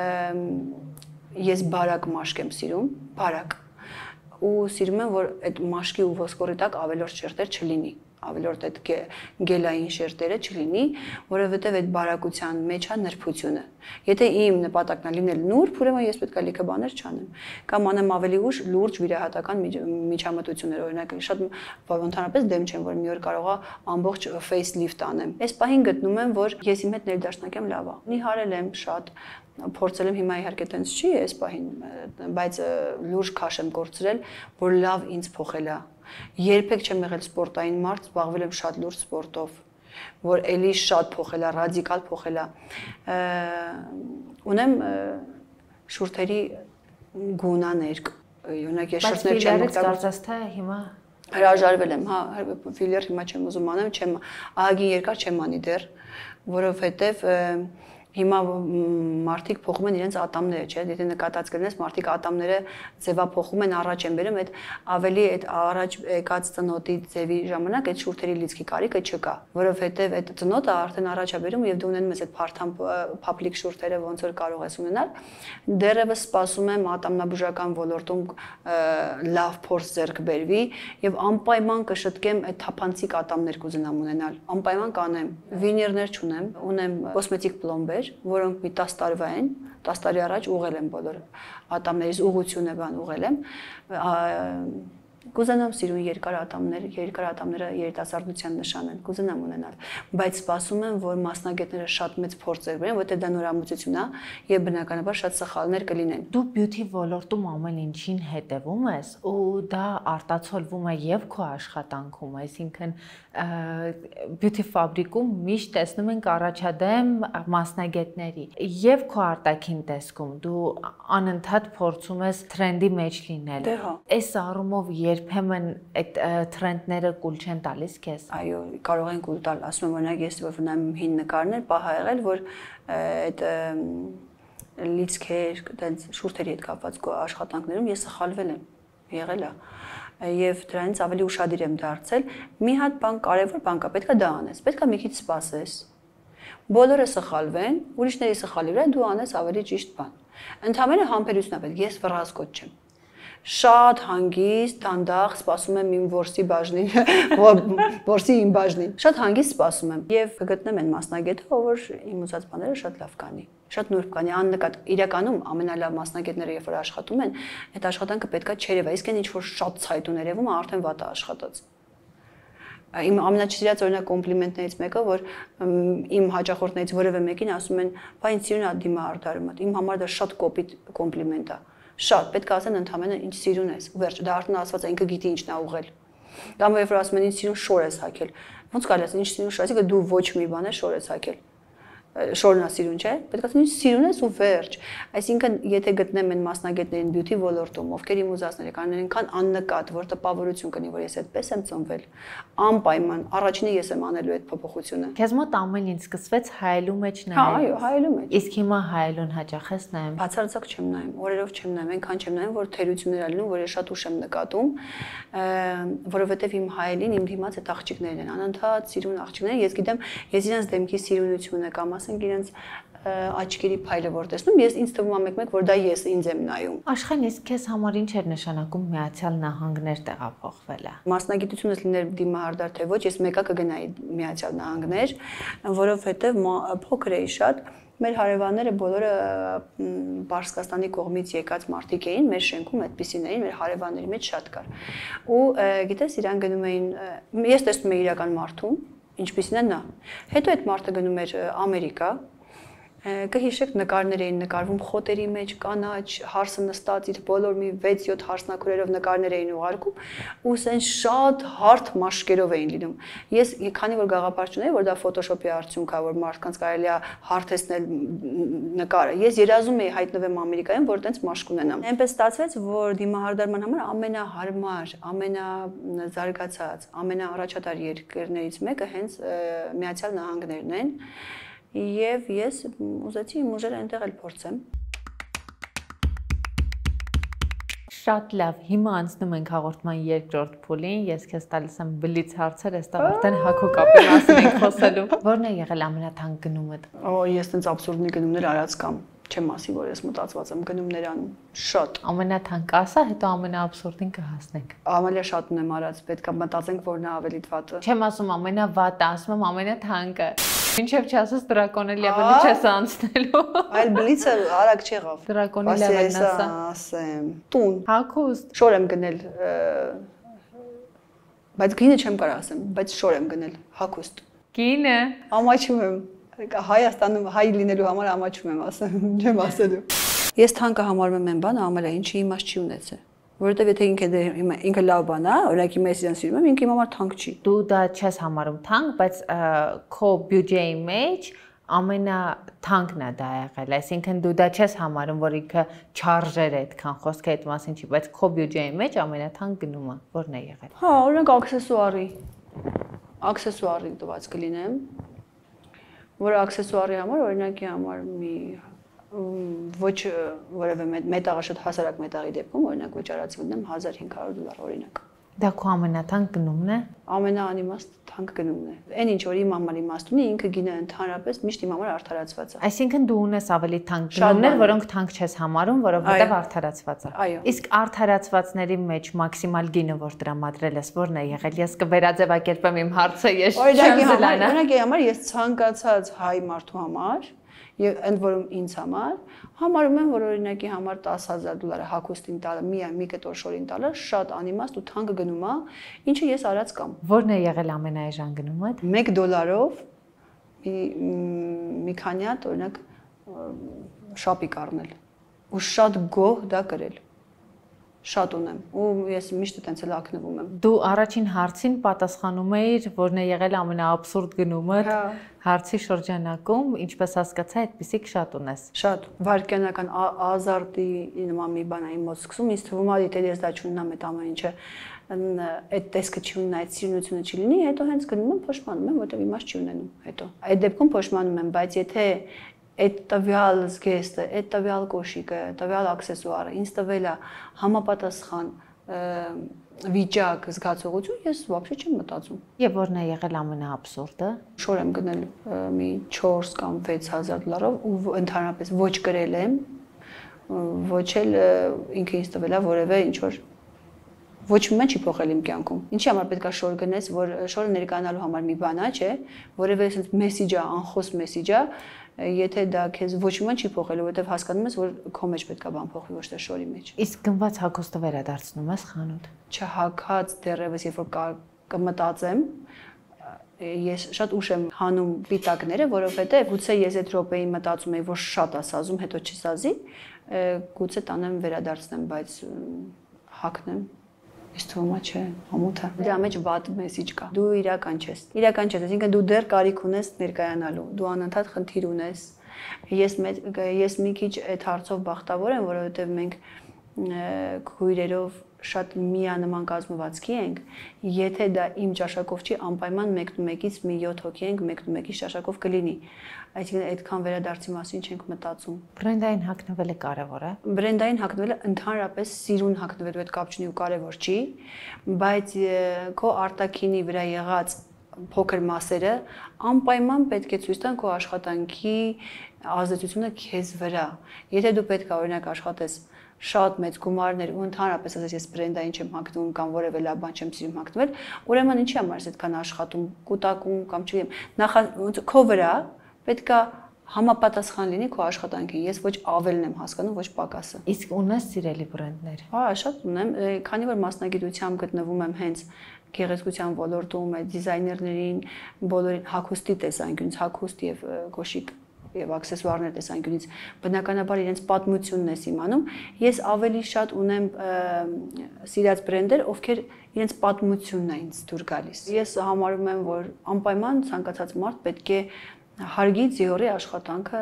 ես բարակ մաշկ եմ սիրում, բարակ։ Ու սիրում եմ, որ այդ մաշկի ու ոսկորի տակ ավելորդ շերտեր չլինի, ավելորդ այդ գելային շերտերը չլինի, որովհետև այդ բարակության մեջ է նրբությունը։ Եթե իմ նպատակն է լինել նուրբ, ուրեմն ես պետք է լիքը բաներ չանեմ։ Կամ անեմ ավելի ուշ լուրջ վիրահատական միջամտություններ, օրինակ շատ ընդհանրապես դեմ չեմ, որ մի օր կարողա ամբողջ face lift անեմ։ Այս պահին գտնում եմ, որ ես իմ հետ ներդաշնակեմ լավ է։ Նիհարել եմ շատ, փորձել եմ, հիմա իհարկե տենց չի այս պահին, բայց լուրջ քաշ եմ կորցրել, որ լավ ինձ փոխել է։ Երբեք չեմ եղել սպորտային մարդ, զբաղվել եմ շատ լուրջ սպորտով, որ էլի շատ փոխել է, ռադիկալ փոխել է։ Ունեմ շուրթերի գունաներ, օրինակ ես շուրթներ չեմ կարծես թե հիմա հրաժարվել եմ, հա, ֆիլեր հիմա չեմ ուզում անեմ, չեմ ահագին երկար չեմ անի դեռ, որովհետև հիմա մարդիկ փոխում են իրենց ատամները, չէ՞, եթե նկատած կլինես, մարդիկ ատամները ձևափոխում են, առաջ են բերում, այդ ավելի այդ առաջ եկած ծնոտի ձևի ժամանակ այդ շուրթերի լիցքի կարիքը չկա, որովհետև այդ ծնոտը արդեն առաջ է բերում եւ դու ունենում ես այդ փարթամ փափլիկ շուրթերը ոնց որ կարող ես ունենալ, դեռևս սպասում եմ ատամնաբուժական ոլորտում լավ փորձ ձեռք բերվի եւ անպայման կշտկեմ այդ թափանցիկ ատամներ կուզենամ ունենալ, անպայման կանեմ, վինիրներ չունեմ, ունեմ կոսմետիկ պլոմբեր, որոնք մի տասը տարվա են, տասը տարի առաջ ուղղել եմ բոլոր ատամներից ուղղությունը բան ուղղել եմ, կուզենամ սիրուն երկար ատամներ, երկար ատամները երիտասարդության նշան են, կուզենամ ունենալ, բայց սպասում եմ, որ մասնագետները շատ մեծ փորձ բերեն, որտեղ դա նորամուծություն է եւ բնականաբար շատ սխալներ կլինեն։ Դու բյութի ոլորտում ամեն ինչին հետևում ես ու դա արտացոլվում է եւ քո աշխատանքում, այսինքն բյութի ֆաբրիկում միշտ տեսնում ենք առաջադեմ մասնագետների եւ քո արտաքին տեսքում դու անընդհատ փորձում ես թրենդի մեջ լինել։ Այս առումով երբեմն այդ թրենդները կուլ չեն տալիս քեզ։ Այո, կարող են կուլ տալ, ասում եմ օրինակ ես որ ունեմ հին նկարներ, պահ ա եղել, որ այդ լիցքեր, այդպես շուրթերի հետ կապված աշխատանքներում ես սխալվել եմ, եղել է։ Եվ դրանից ավելի ուշադիր եմ դարձել, մի հատ բան կարևոր բան կա, պետք է դա անես, պետք է մի քիչ սպասես։ Բոլորը սխալվեն, ուրիշների սխալի վրա դու անես ավելի ճիշտ բան։ Ընդհանրապես համբերություն է պետք, ես վռազկոտ չեմ։ Շատ հանգիստ, դանդաղ սպասում եմ իմ որսի բաժնին, որսի իմ բաժնին։ Շատ հանգիստ սպասում եմ եւ կգտնեմ այն մասնագետը, որ իմ ուզած բաները շատ լավ կանի, շատ նուրբ կանի, աննկատ։ Իրականում ամենալավ մասնագետները երբ որ աշխատում են, այդ աշխատանքը պետքա չերևա, իսկ այն ինչ որ շատ ցայտ ու ներևում է, արդեն վատ է աշխատած։ Իմ ամենաչսիրած օրինակ կոմպլիմենտներից մեկը, որ իմ հաճախորդներից որևէ մեկին ասում են, «Բա ինձ սիրուն է դիմահարդարումը»։ Իմ համար դա շատ կոպիտ կոմպլիմենտ է։ Շատ պետք է ասեն ընդհանրապես ինչ սիրուն ես, ու վերջ, դա արդեն ասված է, ինքը գիտի ինչն է ուղղել։ Կամ երբ որ ասում են ինչ սիրուն շոր ես հագել, ոնց կարելի է ինչ սիրուն շոր, այսինքն դու ոչ մի բան է շոր ես հագել։ Շորն է սիրուն, չէ՞։ Պետք է ասեն ինչ սիրուն ես ու վերջ։ Այսինքն, եթե գտնեմ այն մասնագետներին բյութի ոլորտում, ովքեր իմ ուզածները կանեն այնքան աննկատ, որ տպավորություն կնի, որ ես այդպես եմ ծնվել, անպայման առաջինը ես եմ անելու այդ փոփոխությունը։ Քեզ մոտ ամեն ինչ սկսվեց հայելու մեջ նայել։ Հա, այո, հայելու մեջ։ Իսկ հիմա հայելուն հաճախ ես նայում։ Բացարձակ չեմ նայում, օրերով չեմ նայում, այնքան չեմ նայում, որ թերություններ ալնում, որ ես շատ ուշ եմ նկատում, որովհետև իմ հայելին իմ դիմաց այդ աղջիկներն են, անընդհատ սիրուն աղջիկներ, ես գիտեմ, ես իրենց դեմքի սիրունությունը կամ ասենք իրենց աչքերի փայլը որ տեսնում, ես ինձ թվում է մեկ-մեկ, որ դա ես ինձ եմ նայում։ Աշխեն, իսկ քեզ համար ինչ էր նշանակում Միացյալ Նահանգներ տեղափոխվելը։ Մասնագիտությունս լիներ դիմահարդար թե ոչ, ես մեկա կգնայի Միացյալ Նահանգներ, որովհետև փոքր էի շատ, մեր հարևանները բոլորը Պարսկաստանի կողմից եկած մարդիկ էին, մեր շենքում այդպիսին էին, մեր հարևանների մեջ շատ կար։ Ու գիտես, իրան գնում էին, ես տեսնում եի իրական մարդուն, ինչպիսին է նա։ Հետո այդ մարդը գնում էր Ամերիկա, կհիշեք նկարներ էին նկարվում խոտերի մեջ, կանաչ, հարսը նստած իր բոլոր մի վեց-յոթ հարսնաքուրերով նկարներ էին ուղարկում ու սեն շատ հարթ մաշկերով էին լինում։ Ես քանի որ գաղափար չունեի, որ դա Photoshop-ի արդյունք է, որ մարդկանց կարելի է հարթեցնել նկարը, ես երազում էի հայտնվեմ Ամերիկայում, որ տենց մաշկ ունենամ։ Այնպես ստացվեց, որ դիմահարդարման համար ամենահարմար, ամենազարգացած, ամենաառաջադար երկրներից մեկը հենց Միացյալ Նահանգներն են։ Եվ ես ուզեցի իմ ուժերը այնտեղ էլ փորձեմ։ Շատ լավ, հիմա անցնում ենք հաղորդման երկրորդ փուլին, ես քեզ տալիս եմ բլից հարցեր, այստեղ արդեն հակո կապի մասին ենք խոսելու։ Որն է եղել ամենաթանկ գնումդ։ Օ, ես տենց աբսուրդնի գնումներ արած կամ չեմ ասի, որ ես մտածված եմ գնումներ անում։ Շատ։ Ամենաթանկ ասա, հետո ամենաաբսուրդին կհասնենք։ Ամենա շատ ունեմ արած, պետք է մտածենք, որն է ավելի վատը։ Չեմ ասում ամենավատը, ասում եմ ամենաթանկը։ Ինչեւ չասես դրակոնի լեվելը չես անցնելու։ Այլ բլիցը արագ չեղավ։ Դրակոնի լեվելն ասա։ Ասեմ, տուն։ Հագուստ։ Շոր եմ գնել։ Բայց գինը չեմ կարող ասեմ, բայց շոր եմ գնել, հագուստ։ Գինը։ Ամաչում եմ։ Հայաստանում հայ լինելու համար ամաչում եմ ասեմ, չեմ ասելու։ Ես թանկը համարում եմ այն բանը, ամենը ինչի իմաստ չի ունեցել։ Որովհետև եթե ինքը ինքը լավ բան է, օրինակ իմ ես իրան սիրում եմ, ինքը իմ համար թանկ չի։ Դու դա չես համարում թանկ, բայց քո բյուջեի մեջ ամենաթանկն է դա եղել, այսինքն դու դա չես համարում, որ ինքը չարժեր է այդքան խոսքը այդ մասին չի, բայց քո բյուջեի մեջ ամենաթանկ գնումը որն է եղել։ Հա, օրինակ աքսեսուարի։ Աքսեսուարի տված կլինեմ, որ աքսեսուարի համար օրինակի համար մի ոչ որևէ մետաղը շատ հասարակ մետաղի դեպքում օրինակ վճարացի ունեմ հազար հինգ հարյուր դոլար օրինակ։ Դա քո ամենաթանկ գնումն է։ Ամենաանիմաստ թանկ գնումն է։ Այն ինչ որ իմ համար իմաստ ունի, ինքը գինը ընդհանրապես միշտ իմ համար արդարացված է։ Այսինքն դու ունես ավելի թանկ գնումներ, որոնք թանկ չես համարում, որովհետև արդարացված է։ Իսկ արդարացվածների մեջ մաքսիմալ գինը, որ տրամադրել ես, որն է եղել։ Ես կվերաձևակերպեմ իմ հարցը, ես չեմ զլանա։ Օրինակի համար ես ցանկացած հայ մարդու համար եւ ընդ որում ինձ համար համարում եմ, որ օրինակի համար տասը հազար դոլարը հագուստին տալը, մի մի կտոր շորին տալը շատ անիմաստ ու թանկ գնում է, ինչը ես արած կամ։ Որն է եղել ամենաէժան գնումը։ մեկ դոլարով մի մի քանի հատ օրինակ շապիկ առնել ու շատ գոհ դա կրել։ Շատ ունեմ ու ես միշտ այդպես էլ ակնվում եմ։ Դու առաջին հարցին պատասխանում էիր, որն է եղել ամենաաբսուրդ գնումը հարցի շրջանակում, ինչպես հասկացա, այդպիսիք շատ ունես։ Շատ վարքյանական ազարտի նման մի բան այն մոտ սկսում, ինձ թվում է, եթե ես դա չունենամ այդ ամեն ինչը, այդ տեսքը չունենա, այդ սիրունությունը չլինի, հետո հենց գնում եմ փոշմանում եմ, որտեղ իմաստ չի ունենում հետո։ Այդ դեպքում փոշմանում եմ, բայց եթե այդ տվյալ զգեստը, այդ տվյալ կոշիկը, տվյալ աքսեսուարը ինձ տվել է համապատասխան վիճակ, զգացողություն, ես вообще չեմ մտածում։ Եվ որն է եղել ամենաաբսուրդը։ Շոր եմ գնել մի չորս կամ վեց հազար դոլարով ու ընդհանրապես ոչ կրել եմ, ոչ էլ ինքը ինձ տվել է որևէ ինչ որ ոչ մի բան չի փոխել իմ կյանքում։ Ինչի համար պետք է շոր գնես, որ շորը ներկայանալու համար մի բան է, չէ, որևէ այսպես մեսիջ է, անխոս մեսիջ է, եթե դա քեզ ոչ մի բան չի փոխել, որովհետև հասկանում ես, որ քո մեջ պետք է բան փոխվի, ոչ թե շորի մեջ։ Իսկ գնված հագուստը վերադարձնում ես խանութ։ Չհագած դեռևս երբ որ կմտածեմ, ես շատ ուշ եմ հանում պիտակները, որովհետև գուցե ես այդ րոպեին մտածում եի, որ շատ է սազում, հետո չսազի, գուցե տանեմ վերադարձնեմ, բայց հագնեմ։ Ես թվում է չէ, ամոթը։ Դրա մեջ վատ մեսիջ կա։ Դու իրական չես։ Իրական չես, այսինքն դու դեռ կարիք ունես ներկայանալու։ Դու անընդհատ խնդիր ունես։ Ես ես մի քիչ այդ հարցով բախտավոր եմ, որովհետև մենք քույրերով շատ միանման կազմվածքի ենք, եթե դա իմ ճաշակով չի, անպայման մեկնումեկից մի յոթ հոգի ենք, մեկնումեկից ճաշակով կլինի։ Այսինքն այդքան վերադարձի մասին չենք մտածում։ Բրենդային հագնվելը կարևոր է։ Բրենդային հագնվելը ընդհանրապես սիրուն հագնվելու հետ կապ չունի ու կարևոր չի, բայց քո արտաքինի վրա եղած փոքր մասերը անպայման պետք է ցույց տան քո աշխատանքի ազդեցությունը քեզ վրա։ Եթե դու պետք է օրինակ աշխատես շատ մեծ գումարներ ու ընդհանրապես ասես ես բրենդային չեմ հագնում կամ որևէ լավ բան չեմ սիրում հագնվել, ուրեմն ինչի համար ես այդքան աշխատում, կուտակում կամ չգիտեմ, նախ քո վրա պետք է համապատասխան լինի քո աշխատանքին։ Ես ոչ ավելն եմ հասկանում, ոչ պակասը։ Իսկ ունես սիրելի բրենդներ։ Հա, շատ ունեմ, քանի որ մասնագիտությամբ գտնվում եմ հենց գեղեցկության ոլորտում, դիզայներներին, բոլորին հագուստի տեսանկյունից, հագուստ եւ կոշիկ եւ աքսեսուարներ տեսանկյունից բնականաբար իրենց պատմությունն է իմանում։ Ես ավելի շատ ունեմ սիրած բրենդեր, ովքեր իրենց պատմությունն է ինձ դուր գալիս։ Ես համարում եմ, որ անպայման ցանկացած մարդ պետք է հարգի ձիորի աշխատանքը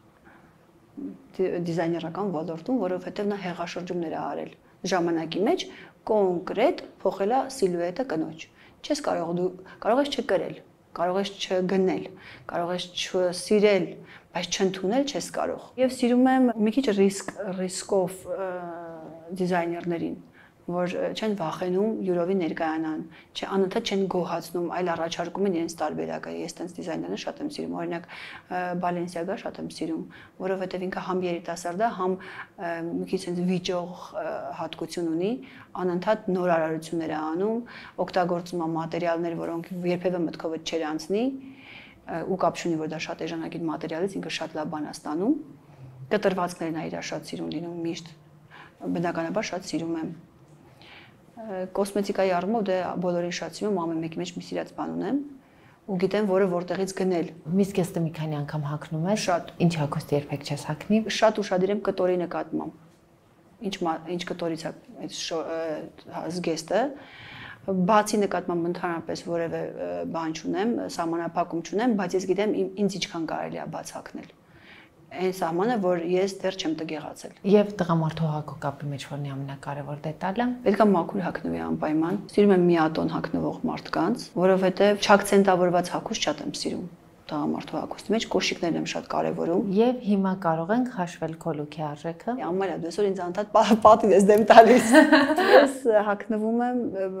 դիզայներական ոլորտում, որովհետեւ նա հեղաշրջումներ է արել ժամանակի մեջ կոնկրետ փոխել է սիլուետը կնոջ։ Չես կարող դու կարող ես չկրել, կարող ես չգնել, կարող ես չսիրել, բայց չընդունել չես կարող։ Եվ սիրում եմ մի քիչ ռիսկ ռիսկով դիզայներներին, որ չեն վախենում յուրովի ներկայանան, չէ անընդհատ չեն գոհացնում, այլ առաջարկում են իրենց տարբերակը։ Ես տենց դիզայներները շատ եմ սիրում, օրինակ Balenciaga շատ եմ սիրում, որովհետև ինքը համ երիտասարդ է, համ մի քիչ այնց վիճող հատկություն ունի, անընդհատ նոր արարություններ է անում, օգտագործում է մատերիալներ, որոնք երբևէ մտքովդ չէր անցնի, ու կապ չունի, որ դա շատ էժանագին մատերիալից, ինքը շատ լավ բան է ստանում։ Կտրվածքներն է իր շատ սիրուն լինում միշտ, բնականաբար շատ սիրում եմ։ Կոսմետիկայի առումով դե բոլորին շատ սիրում, ամեն մեկի մեջ մի սիրած բան ունեմ ու գիտեմ, որը որտեղից գնել։ Միսկեստը մի քանի անգամ հագնում ես։ Շատ։ Ինչ հագուստ երբեք չես հագնի։ Շատ ուշադիր եմ կտորի նկատմամբ։ Ինչ ինչ կտորից է այդ զգեստը։ Բացի նկատմամբ ընդհանրապես որևէ բան չունեմ, սահմանափակում չունեմ, բայց ես գիտեմ ինձ ինչքան կարելի է բաց հագնել։ Այն սահմանը, որ ես դեռ չեմ տգեղացել։ Եվ տղամարդու հագուկապի մեջ որն է ամենակարևոր դետալը։ Պետք է մաքուր հագնվի անպայման։ Սիրում եմ միատոն հագնվող մարդկանց, որովհետև չակցենտավորված հագուստ շատ եմ սիրում։ Տղամարդու հագուստի մեջ կոշիկներն եմ շատ կարևորում։ Եվ հիմա կարող ենք հաշվել քո լուքի արժեքը։ Ամալա, դու այսօր ինձ անդադ պատին ես դեմ տալիս։ Ես հագնվում եմ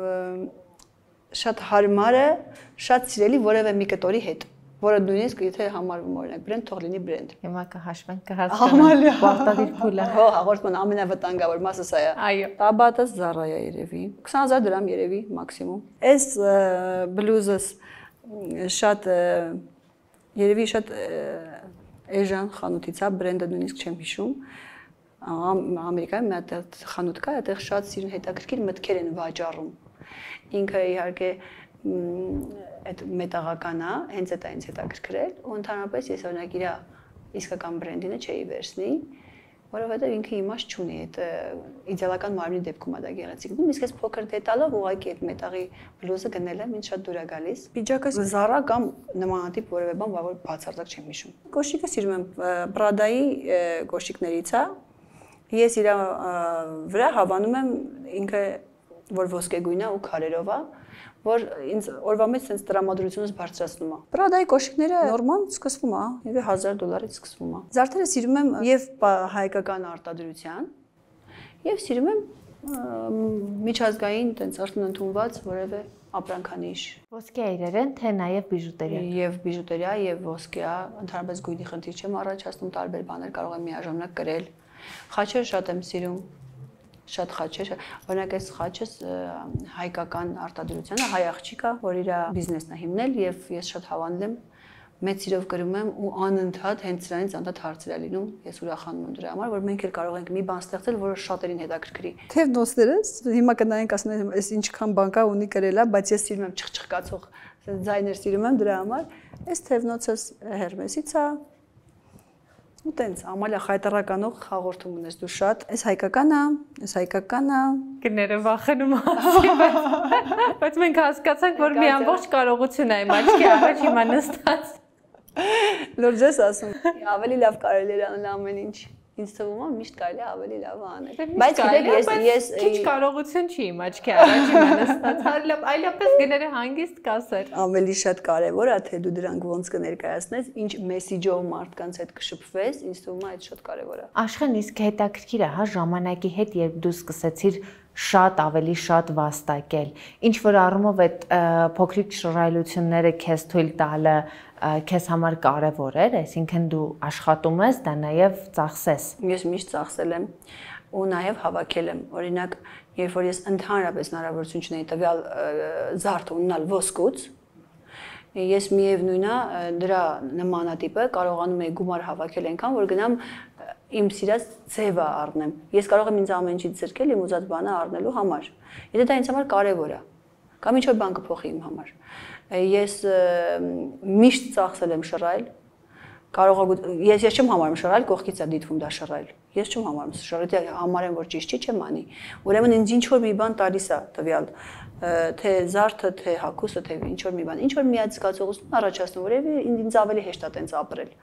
շատ հարմար է, շատ սիրելի որևէ մի կտորի հետ, որը նույնիսկ եթե համարվում օրինակ բրենդ, թող լինի բրենդ։ Հիմա կհաշվենք, կհասկանանք։ Պարտադիր փուլը։ Հո, հաղորդման ամենավտանգավոր մասը սա է։ Այո։ Տաբատս Zara-ը երևի։ քսան հազար դրամ երևի մաքսիմում։ Այս բլուզս շատ երևի շատ էժան խանութից է, բրենդը նույնիսկ չեմ հիշում։ Ամերիկայում մի հատ խանութ կա, այդտեղ շատ սիրուն հետաքրքիր մտքեր են վաճառում։ Ինքը իհարկե այդ մետաղական է, հենց այդ այնց հետաքրքրել, ու ընդհանրապես ես օրինակ իր իսկական բրենդինը չէի վերցնի, որովհետև ինքը իմաստ չունի, այդ իդեալական մարմնի դեպքում է դա գեղեցիկ։ Իսկ այս փոքր դետալով ուղղակի այդ մետաղի բլուզը գնել եմ, ինձ շատ դուր է գալիս։ Պիջակը Zara կամ նմանատիպ որևէ բան, որ բացարձակ չեմ հիշում։ Կոշիկը սիրում եմ, Prada-ի կոշիկներից է։ Ես իր վրա հավանում եմ ինքը, որ ոսկեգույն է ու քարերով է, որ ինձ օրվա մեջ sense տրամադրությունս բարձրացնում է։ Prada-ի կոշիկները նորմալ սկսվում է, եւ հազար դոլարից սկսվում է։ Զարդերը սիրում եմ եւ հայկական արտադրության, եւ սիրում եմ միջազգային տենց արդեն ընդունված որևէ ապրանքանիշ։ Ոսկե իրեր են, թե նաեւ բիժուտերիա։ Եվ բիժուտերիա, եւ ոսկեա, ընդհանրապես գույնի խնդիր չեմ առաջացնում, տարբեր բաներ կարող եմ միաժամանակ կրել։ Խաչերը շատ եմ սիրում։ Շատ խաչեր, օրինակ այս խաչս հայկական արտադրության է, հայ աղջիկա, որ իր բիզնեսն է հիմնել եւ ես շատ հավանել եմ, մեծ սիրով կրում եմ ու անընդհատ հենց դրանից անդադ հարցեր է լինում, ես ուրախանում եմ դրա համար, որ մենք էլ կարող ենք մի բան ստեղծել, որը շատերին հետաքրքրի։ Թևնոցներս հիմա կնայենք ասում եմ, այս ինչքան բան կա ունի կրելա, բայց ես սիրում եմ չխչխկացող ձայներ սիրում եմ դրա համար։ Այս թևնոցս Hermes-ից է։ Ու տենց ամալա խայտարականող հաղորդում ունես դու շատ։ Այս հայկական է, այս հայկական է։ Գները վախենում ասի, բայց մենք հասկացանք, որ մի ամբողջ կարողություն է իմ աչքի առաջ հիմա նստած։ Լուրջ ես ասում։ Ավելի լավ կարելի է անել ամեն ինչ։ Ինձ թվում է միշտ կարելի է ավելի լավ անել։ Բայց գիտեք ես ես քիչ կարողություն չի իմ աչքի առաջ հիմա նստած, այլապես գները հանգիստ կասեր։ Ավելի շատ կարևոր է թե դու դրանք ոնց կներկայացնես, ինչ մեսիջով մարդկանց հետ կշփվես, ինձ թվում է այդ շատ կարևոր է։ Աշխեն իսկ հետաքրքիր է, հա, ժամանակի հետ երբ դու սկսեցիր շատ ավելի շատ վաստակել, ինչ որ առումով այդ փոքրիկ շռայլությունները քեզ թույլ տալը քեզ համար կարևոր էր, այսինքն դու աշխատում ես, դա նաև ծախսես։ Ես միշտ ծախսել եմ ու նաև հավաքել եմ։ Օրինակ, երբ որ ես ընդհանրապես հնարավորություն չունեի տվյալ զարդը ունենալ ոսկուց, ես միևնույն է դրա նմանատիպը կարողանում եի գումար հավաքել այնքան, որ գնամ իմ սիրած ձևը առնեմ։ Ես կարող եմ ինձ ամեն ինչից զրկել իմ ուզած բանը առնելու համար։ Եթե դա ինձ համար կարևոր է, կամ ինչ որ բան կփոխի իմ համար։ Ես միշտ ծախսել եմ շռայլ, կարող ես ես չեմ համարում շռայլ, կողքից է դիտվում դա շռայլ։ Ես չեմ համարում շռայլ, համարեմ որ ճիշտ չի, չեմ անի։ Ուրեմն ինձ ինչ որ մի բան տալիս է տվյալ, թե զարդը, թե հագուստը, թե ինչ որ մի բան, ինչ որ միած զգացողություն առաջացնում, որևէ ինձ ավելի հեշտ է տենց ապրել։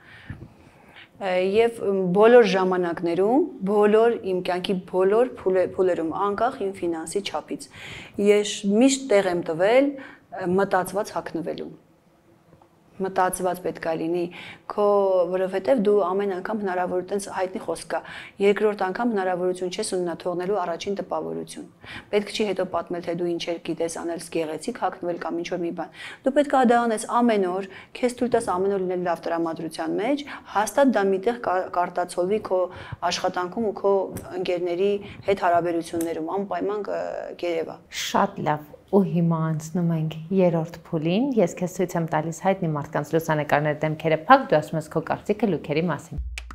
Եվ բոլոր ժամանակներում, բոլոր իմ կյանքի բոլոր փուլերում, անկախ իմ ֆինանսի չափից, ես միշտ տեղ եմ տվել մտածված հագնվելու։ մտածված պետք է լինի, քո, որովհետև դու ամեն անգամ հնարավոր տենց հայտնի խոսք կա, երկրորդ անգամ հնարավորություն չես ունենա թողնելու առաջին տպավորություն։ Պետք չի հետո պատմել, թե դու ինչեր գիտես անել գեղեցիկ հագնվել կամ ինչ որ մի բան։ Դու պետք է դա անես ամեն օր, քեզ թույլ տաս ամեն օր լինել լավ տրամադրության մեջ, հաստատ դա միտեղ կարտացոլվի քո աշխատանքում ու քո ընկերների հետ հարաբերություններում, անպայման կերևա։ Շատ լավ։ Ու հիմա անցնում ենք երրորդ փուլին։ Ես քեզ ցույց եմ տալիս հայտնի մարդկանց լուսանկարների դեմքերը փակ, դու ասում ես քո կարծիքը լուքերի մասին։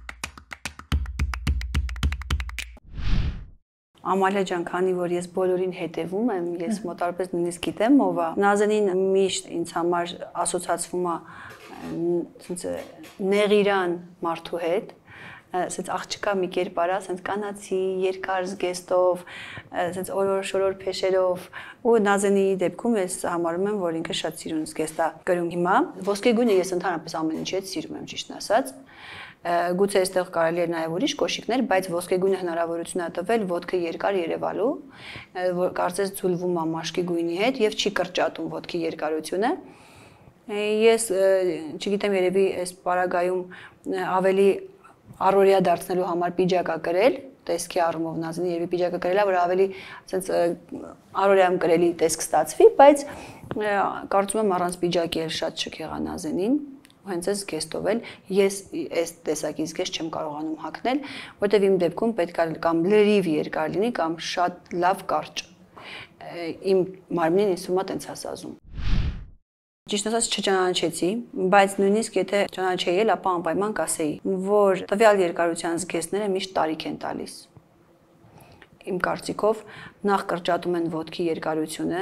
Ամալիա ջան, քանի որ ես բոլորին հետևում եմ, ես մոտարպես նույնիսկ գիտեմ ով է։ Նազենին միշտ ինձ համար ասոցացվում է ցենց նեղիրան մարդու հետ, ասենց աղջկա մի կերպ արա, ասենց կանացի, երկար զգեստով, ասենց օրոր-շորոր փեշերով ու Նազենի դեպքում ես համարում եմ, որ ինքը շատ սիրուն զգեստ է կրում հիմա։ Ոսկե գույնը ես ընդհանրապես ամեն ինչի հետ սիրում եմ, ճիշտն ասած։ Գուցե այստեղ կարելի է նաև ուրիշ կոշիկներ, բայց ոսկե գույնը հնարավորություն է տվել ոտքը երկար երևալու, որ կարծես ձուլվում է մաշկի գույնի հետ եւ չի կրճատում ոտքի երկարությունը։ Ես չգիտեմ, երևի այս պարագայում ավելի առօրյա դարձնելու համար պիջակ է կրել, տեսքի առումով Նազենի երևի պիջակը կրել է, որ ավելի ասենց առօրյայում կրելի տեսք ստացվի, բայց կարծում եմ առանց պիջակի էլ շատ շք եղա Նազենին, հենց այս զգեստով էլ ես այս տեսակի զգեստ չեմ կարողանում հագնել, որտեղ իմ դեպքում պետք է կամ լրիվ երկար լինի, կամ շատ լավ կարճ։ Իմ մարմինին ինձ թվում է տենց ասազում։ Ճիշտ ասած չճանաչեցի, բայց նույնիսկ եթե ճանաչեի էլ, ապա անպայման կասեի, որ տվյալ երկարության զգեստները միշտ տարիք են տալիս։ Իմ կարծիքով նախ կրճատում են ոտքի երկարությունը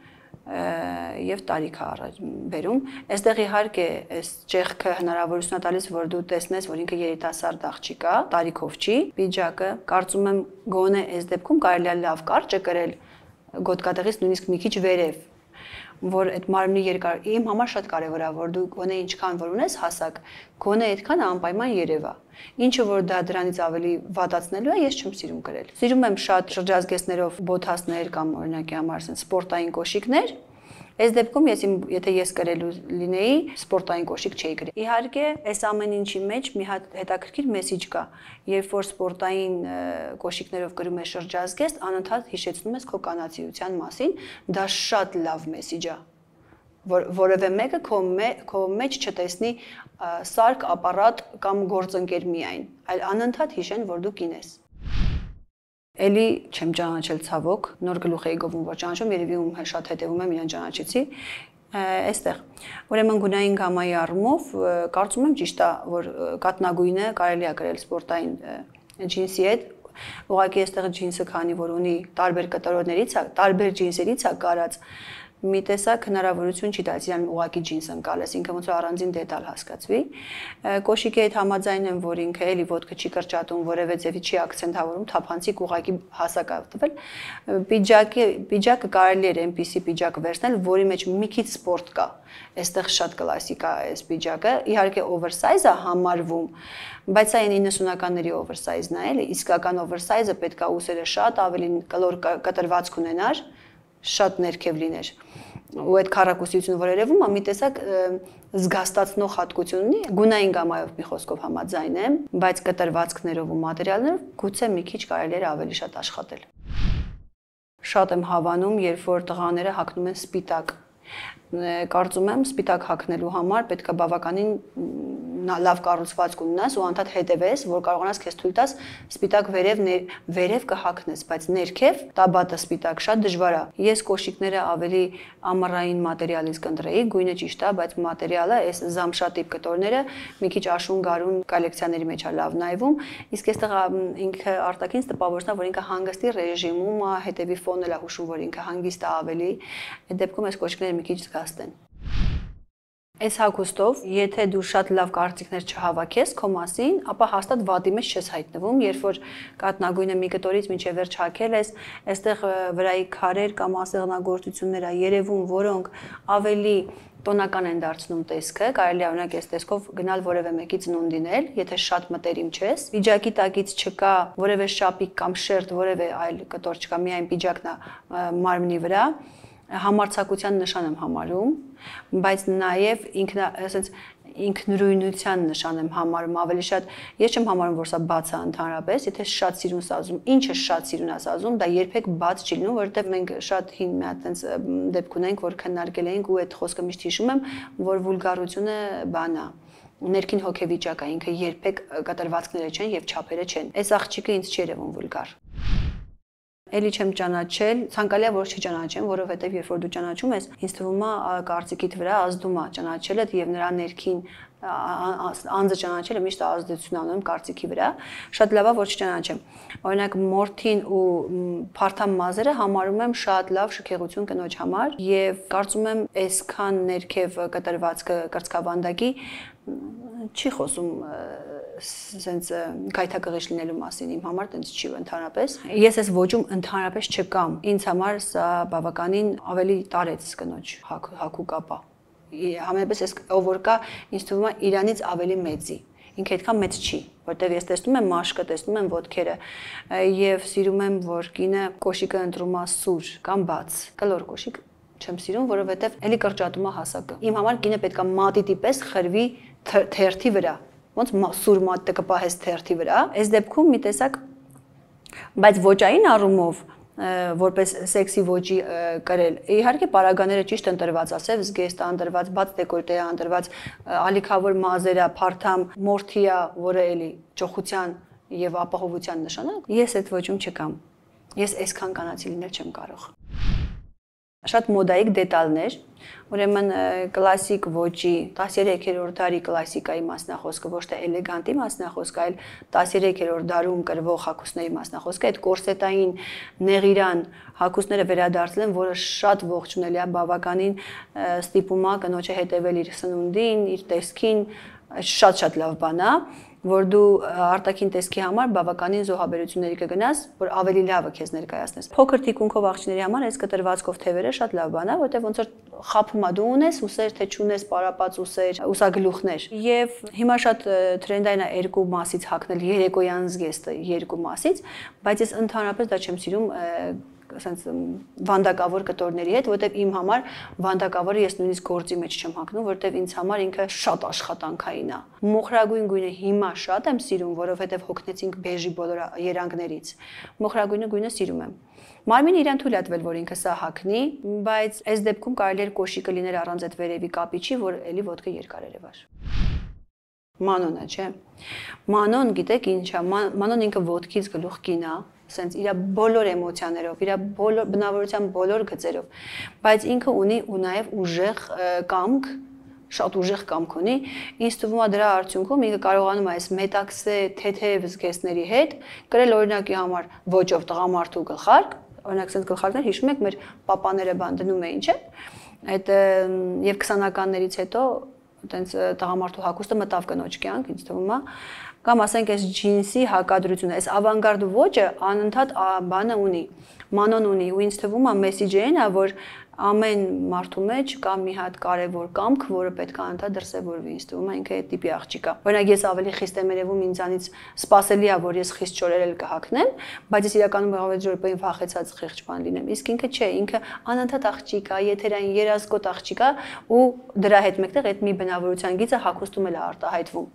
եւ տարիք է առաջ բերում։ Այստեղ իհարկե այս ճեղքը հնարավորություն է տալիս, որ դու տեսնես, որ ինքը երիտասարդ աղջիկ է, տարիքով չի։ Պիջակը կարծում եմ գոնե այս դեպքում կարելի է լավ կարճը կրել գոտկատեղից նույնիսկ մի քիչ վերև, որ այդ մարմնի երկար իմ համար շատ կարևոր է, որ դու գոնե ինչքան որ ունես հասակ, գոնե այդքան անպայման երևա։ Ինչը որ դա դրանից ավելի վատացնելու է, ես չեմ սիրում կրել։ Սիրում եմ շատ շրջազգեստներով բոթասներ կամ օրինակի համար սպորտային կոշիկներ։ Այս դեպքում ես եթե ես կրելու լինեի, սպորտային կոշիկ չէի կրի։ Իհարկե, այս ամեն ինչի մեջ մի հատ հետաքրքիր մեսիջ կա, երբ որ սպորտային կոշիկներով կրում ես շրջազգեստ, անընդհատ հիշեցնում ես քո կանացիության մասին, դա շատ լավ մեսիջ է, որ որևէ մեկը քո քո մեջ չտեսնի սարք, ապարատ կամ գործընկեր միայն, այլ անընդհատ հիշեն, որ դու կին ես։ Էլի չեմ ճանաչել ցավոք, նոր գլուխ էի գովում, որ ճանաչում, երևի ում շատ հետևում եմ, իրեն ճանաչեցի, այստեղ։ Ուրեմն գունային գամայի առումով կարծում եմ ճիշտ է, որ կատնագույնը կարելի է կրել սպորտային ջինսի հետ, ուղղակի այստեղ ջինսը քանի որ ունի տարբեր կտորներից, տարբեր ջինսերից է կարած, մի տեսակ հնարավորություն չի տալիս իրան ուղղակի ջինս ընկալես, ինքը ոնց որ առանձին դետալ հասկացվի։ Կոշիկի հետ համաձայն եմ, որ ինքը էլի ոտքը չի կրճատում, որևէ ձևի չի ակցենտավորում, թափանցիկ ուղղակի հասակ է տվել։ Պիջակի պիջակը կարելի էր այնպիսի պիջակ վերցնել, որի մեջ մի քիչ սպորտ կա։ Այստեղ շատ կլասիկ է այս պիջակը, իհարկե օվերսայզ է համարվում, բայց սա իննսունականների օվերսայզն է, էլի, իսկական օվերսայզը պետք է ուսերը շատ ավելի կլոր կտրվածք ունենար, շատ ներքև լիներ։ Ու այդ քառակուսիությունը որ երևում է, մի տեսակ զգաստացնող հատկություն ունի, գունային գամայով մի խոսքով համաձայն եմ, բայց կտրվածքներով ու մատերիալներով գուցե մի քիչ կարելի էր ավելի շատ աշխատել։ Շատ եմ հավանում, երբ որ տղաները հագնում են սպիտակ։ Կարծում եմ սպիտակ հագնելու համար պետք է բավականին լավ կառուցվածք ունենաս ու անդադ հետևես, որ կարողանաս քեզ թույլ տաս սպիտակ վերև վերև կհագնես, բայց ներքև տաբատը սպիտակ շատ դժվար է։ Ես կոշիկները ավելի ամառային մատերիալից կընտրեի, գույնը ճիշտ է, բայց մատերիալը այս զամշատիպ կտորները մի քիչ աշուն գարուն կոլեկցիաների մեջ է լավ նայվում, իսկ այստեղ ինքը արտաքին տպավորությունն է, որ ինքը հանգստի ռեժիմում է, հետևի ֆոնն էլ է հուշում, որ ինքը հանգիստ է ավելի։ Այդ դեպքում այս կոշիկները մի քիչ զգաստ են։ Այս հագուստով, եթե դու շատ լավ կարծիքներ չհավաքես քո մասին, ապա հաստատ վատի մեջ չես հայտնվում, երբ որ կատնագույնը մի կտորից մինչև վերջ հագել ես, այստեղ վրայի քարեր կամ ասեղնագործություններ ա երևում, որոնք ավելի տոնական են դարձնում տեսքը, կարելի է օրինակ այս տեսքով գնալ որևէ մեկից նուն դինել, եթե շատ մտերիմ չես, պիջակի տակից չկա որևէ շապիկ կամ շերտ, որևէ այլ կտոր չկա, միայն պիջակն է մարմնի վրա, համարձակության նշան եմ համարում, բայց նաև ինքնա, ասենց ինքնուրույնության նշան եմ համարում, ավելի շատ ես չեմ համարում, որ սա բաց է ընդհանրապես, եթե շատ սիրուն ես ասում, ինչը շատ սիրուն ես ասում, դա երբեք բաց չի լինում, որովհետև մենք շատ հին մի հատ այնց դեպք ունենք, որ քննարկել էինք ու այդ խոսքը միշտ հիշում եմ, որ վուլգարությունը բան է, ներքին հոգեվիճակ է, ինքը երբեք կատարվածքները չեն եւ չափերը չեն։ Այս աղջիկը ինձ չի երևում վուլգար։ Էլի չեմ ճանաչել, ցանկալի է որ չճանաչեմ, որովհետև երբ որ դու ճանաչում ես, ինձ թվում է կարծիքիդ վրա ազդում է ճանաչելը եւ նրա ներքին անձը ճանաչելը միշտ ազդեցություն անում կարծիքի վրա, շատ լավ է որ չճանաչեմ։ Օրինակ մորթին ու փարթամ մազերը համարում եմ շատ լավ շքեղություն կնոջ համար եւ կարծում եմ այսքան ներքև կտրվածքը կրծքավանդակի չի խոսում սենց գայթակղիչ լինելու մասին իմ համար տենց չի ընդհանրապես ես այս ոճում ընդհանրապես չկամ ինձ համար սա բավականին ավելի տարեց կնոջ հակու կապա համենայնպես ես ով որ կա ինձ թվում է իրանից ավելի մեծի ինքը այդքան մեծ չի որտեղ ես տեսնում եմ մաշկը տեսնում եմ ոտքերը եւ սիրում եմ որ կինը կոշիկը ընտրում է սուր կամ բաց կլոր կոշիկ չեմ սիրում որովհետեւ էլի կրճատում է հասակը իմ համար կինը պետքա մատիտի պես խրվի թերթի վրա ոնց սուր մատը կպահես թերթի վրա այս դեպքում մի տեսակ բայց ոճային առումով որպես սեքսի ոճի կրել իհարկե պարագաները ճիշտ ընտրված ասև զգեստ ընտրված բաց դեկորտե ընտրված ալիքավոր մազերա փարթամ մորթիա որը էլի ճոխության եւ ապահովության նշանակ ես այդ ոճում չկամ ես այսքան կանացի լինել չեմ կարող շատ մոդայիկ դետալներ ուրեմն կլասիկ ոճի տասներեքերորդ դարի կլասիկայի մասնախոսքը ոչ թե էլեգանտի մասնախոսքը այլ տասներեքերորդ դարում կրվող հագուստների մասնախոսքը այդ կորսետային նեղիրան հագուստները վերադարձել են որը շատ ողջունելի է բավականին ստիպում է կնոջը հետևել իր սնունդին իր տեսքին շատ-շատ լավ բան է որ դու արտաքին տեսքի համար բավականին զոհաբերությունների կգնաս, որ ավելի լավը քեզ ներկայացնես։ Փոքր թիկունքով աղջիկների համար այս կտրվածքով թևերը շատ լավ բան է, որտեղ ոնց որ խափում է դու ունես ուսեր, թե չունես պարապած ուսեր, ուսագլուխներ։ Եվ հիմա շատ թրենդային է երկու մասից հագնել երեկոյան զգեստը երկու մասից, բայց ես ընդհանրապես դա չեմ սիրում ասենց վանդակավոր կտորների հետ, որտեվ իմ համար վանդակավորը ես նույնիսկ գործի մեջ չեմ հագնում, որտեվ ինձ համար ինքը շատ աշխատանքային է։ Մոխրագույն գույնը հիմա շատ եմ սիրում, որովհետև հոգնեցինք բեժի բոլոր երանգներից։ Մոխրագույնը գույնը սիրում եմ։ Մարմինը իրան թույլ է տվել, որ ինքը սա հագնի, բայց այս դեպքում կարելի էր կոշիկը լինել առանց այդ վերևի կապիչի, որ էլի ոտքը երկար երևար։ Մանոնը, չէ։ Մանոն, գիտեք ինչ է, մանոն ինքը ոտքից գլուխ կին է, սենց իր բոլոր էմոցիաներով, իր բոլոր բնավորության բոլոր գծերով, բայց ինքը ունի ու նաև ուժեղ կամք, շատ ուժեղ կամք ունի, ինձ թվում է դրա արդյունքում ինքը կարողանում է այս մետաքսե թեթև զգեստների հետ կրել օրինակի համար ոճով տղամարդու գլխարկ, օրինակ սենց գլխարկներ հիշում եք մեր պապաները բան դնում էին, չէ՞, այդ եւ քսանականներից հետո այտենց տղամարդու հագուստը մտավ կնոջ կյանք, ինձ թվում է կամ ասենք այս ջինսի հակադրությունը, այս ավանգարդ ոճը անընդհատ բանը ունի, մանոն ունի ու ինձ թվում է մեսիջերն է, որ ամեն մարդու մեջ կա մի հատ կարևոր կամք, որը պետք է անընդհատ դրսևորվի, ինձ թվում է ինքը այդ տիպի աղջիկ է։ Օրինակ ես ավելի խիստ եմ երևում ինձանից սпасելի է, որ ես խիստ չորերել կհագնեմ, բայց ես իրականում եղավ այդ ժորպային վախեցած խիղճ բան լինեմ։ Իսկ ինքը չէ, ինքը անընդհատ աղջիկ է, եթերային երազկոտ աղջիկ է ու դրա հետ մեկտեղ այդ մի բնավորության գիծը հագուստում էլ է արտահայտվում։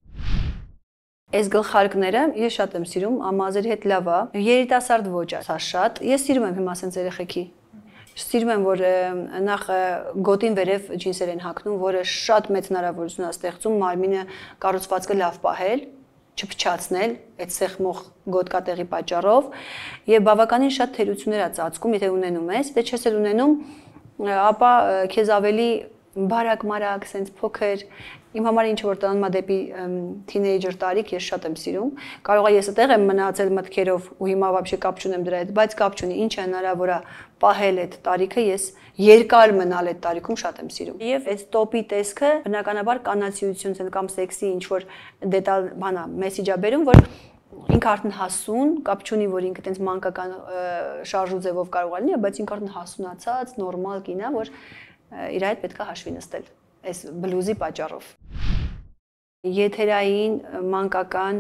Այս գլխարկները ես շատ եմ սիրում, ամազերի հետ լավ է, երիտասարդ ոճ է, սա շատ։ Ես սիրում եմ հիմա ասենց երեխեքի։ Սիրում եմ, որ նախ գոտին վերև ջինսեր են հագնում, որը շատ մեծ հնարավորություն է ստեղծում մարմինը կառուցվածքը լավ պահել, չփչացնել այդ սեղմող գոտկատեղի պատճառով եւ բավականին շատ թերություններ է ծածկում, եթե ունենում ես, դե չես էլ ունենում, ապա քեզ ավելի բարակ-մարակ, սենց փոքր Իմ համար ինչ որ տանում է դեպի թինեյջեր տարիք, ես շատ եմ սիրում։ Կարող է ես այդտեղ եմ մնացել մտքերով ու հիմա вообще կապ չունեմ դրա հետ, բայց կապ չունի, ինչ է հնարավոր է պահել այդ տարիքը, ես երկար մնալ այդ տարիքում շատ եմ սիրում։ Եվ այս տոպի տեսքը բնականաբար կանացիություն կամ սեքսի ինչ որ դետալ բանա, մեսիջա բերում, որ ինքը արդեն հասուն, կապ չունի, որ ինքը տենց մանկական շարժու ձևով կարող է լինի, բայց ինքը արդեն հասունացած, նորմալ կին է, որ իր հետ պետք է հաշվի նստել այս բլուզի պատճառով։ Եթերային, մանկական,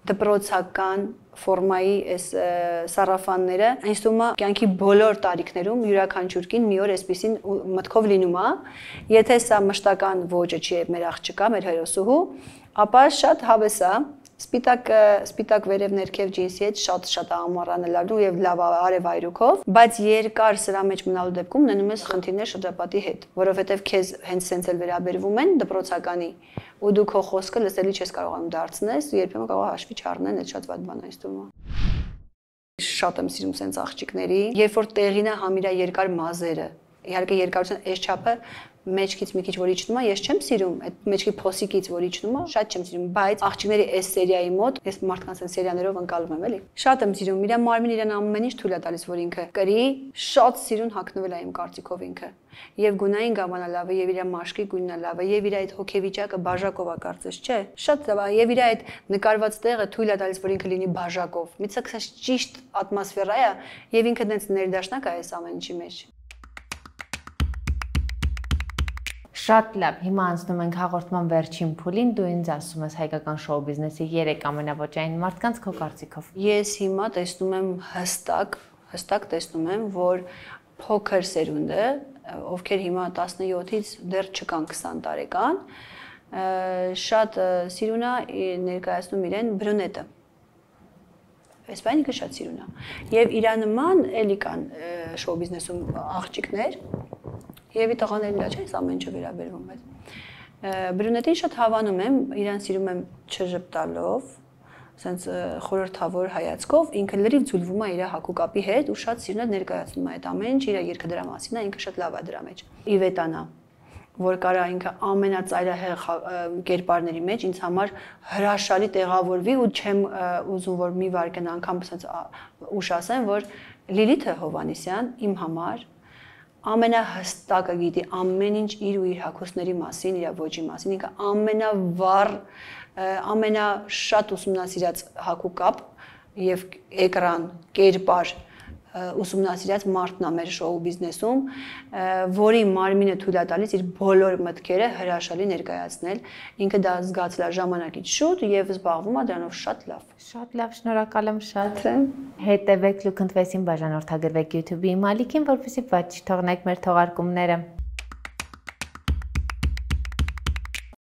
դպրոցական ֆորմայի այս սարաֆանները ինձ թվում է կյանքի բոլոր տարիքներում յուրաքանչյուրքին մի օր այսպեսին մտքով լինում է, եթե սա մշտական ոճը չի եւ մեր աղջկա, մեր հերոսուհու, ապա շատ հավես է, սպիտակ սպիտակ վերև ներքև ջինսի հետ շատ շատ ամառանալու եւ լավ արևայրուքով, բայց երկար սրա մեջ մնալու դեպքում ունենում ես խնդիրներ շրջապատի հետ, որովհետեւ քեզ հենց սենց էլ վերաբերվում են դպրոցականի ու դու քո խոսքը լսելի չես կարողանում դարձնես, երբեմն կարող հաշվի չառնեն, այդ շատ վատ բան է ինձ թվում է։ Շատ եմ սիրում սենց աղջիկների, երբ որ տեղին է համ իրա երկար մազերը, իհարկե երկարության այս չափը մեջքից մի քիչ որ իջնում է, ես չեմ սիրում, այդ մեջքի փոսիկից որ իջնում է, շատ չեմ սիրում, բայց աղջիկների այս սերիայի մոտ ես մարդկանց այն սերիաներով ընկալում եմ, էլի։ Շատ եմ սիրում, իր մարմինը իրան ամեն ինչ թույլ է տալիս, որ ինքը կրի, շատ սիրուն հագնվել է իմ կարծիքով ինքը։ Եվ գունային գավանա լավ է, եւ իր մաշկի գույնն է լավ է, եւ իր այդ հոգեվիճակը բաժակով է կարծես, չէ։ Շատ լավ է, եւ իր այդ նկարված տեղը թույլ է տալիս, որ ինքը լինի բաժակով։ Միցա քսած ճիշտ ատմոսֆերա է, եւ ինքը դենց ներդաշնակ է այս ամեն ինչի մեջ։ Շատ լավ, հիմա անցնում ենք հաղորդման վերջին փուլին, դու ինձ ասում ես հայկական շոու բիզնեսի երեք ամենաոճային մարդկանց քո կարծիքով։ Ես հիմա տեսնում եմ հստակ, հստակ տեսնում եմ, որ փոքր սերունդը, ովքեր հիմա տասնյոթից դեռ չկան քսան տարեկան, շատ սիրուն է ներկայացնում իրեն բրյունետը։ Այս բանը ինքը շատ սիրուն է։ Եվ իր նման էլի կան շոու բիզնեսում աղջիկներ, Եվ ի տղաներին դա չէ, այս ամեն ինչը վերաբերվում է։ Բրյունետին շատ հավանում եմ, իրան սիրում եմ չժպտալով, ասենց խորհրդավոր հայացքով, ինքը լրիվ ձուլվում է իր հագուկապի հետ ու շատ սիրուն է ներկայացնում է այդ ամեն ինչ, իր երգը դրա մասին է, ինքը շատ լավ է դրա մեջ։ Իվետանա, որ կարա ինքը ամենածայրահեղ կերպարների մեջ ինձ համար հրաշալի տեղավորվի ու չեմ ուզում, որ մի վարքան անգամ ասենց ուշ ասեմ, որ Լիլիթը Հովանեսյան իմ համար ամենահստակը գիտի ամեն ինչ իր ու իր հագուստների մասին, իր ոճի մասին, ինքը ամենավառ, ամենաշատ ուսումնասիրած հագուկապ եւ էկրան, կերպար ուսումնասիրած մարդն է մեր շոու բիզնեսում, որի մարմինը թույլ է տալիս իր բոլոր մտքերը հրաշալի ներկայացնել, ինքը դա զգացել է ժամանակից շուտ եւ զբաղվում է դրանով շատ լավ։ Շատ լավ, շնորհակալ եմ շատ։ Հետևեք Look and Face-ին, բաժանորդագրվեք YouTube-ի իմ ալիքին, որպեսզի բաց չթողնեք մեր թողարկումները։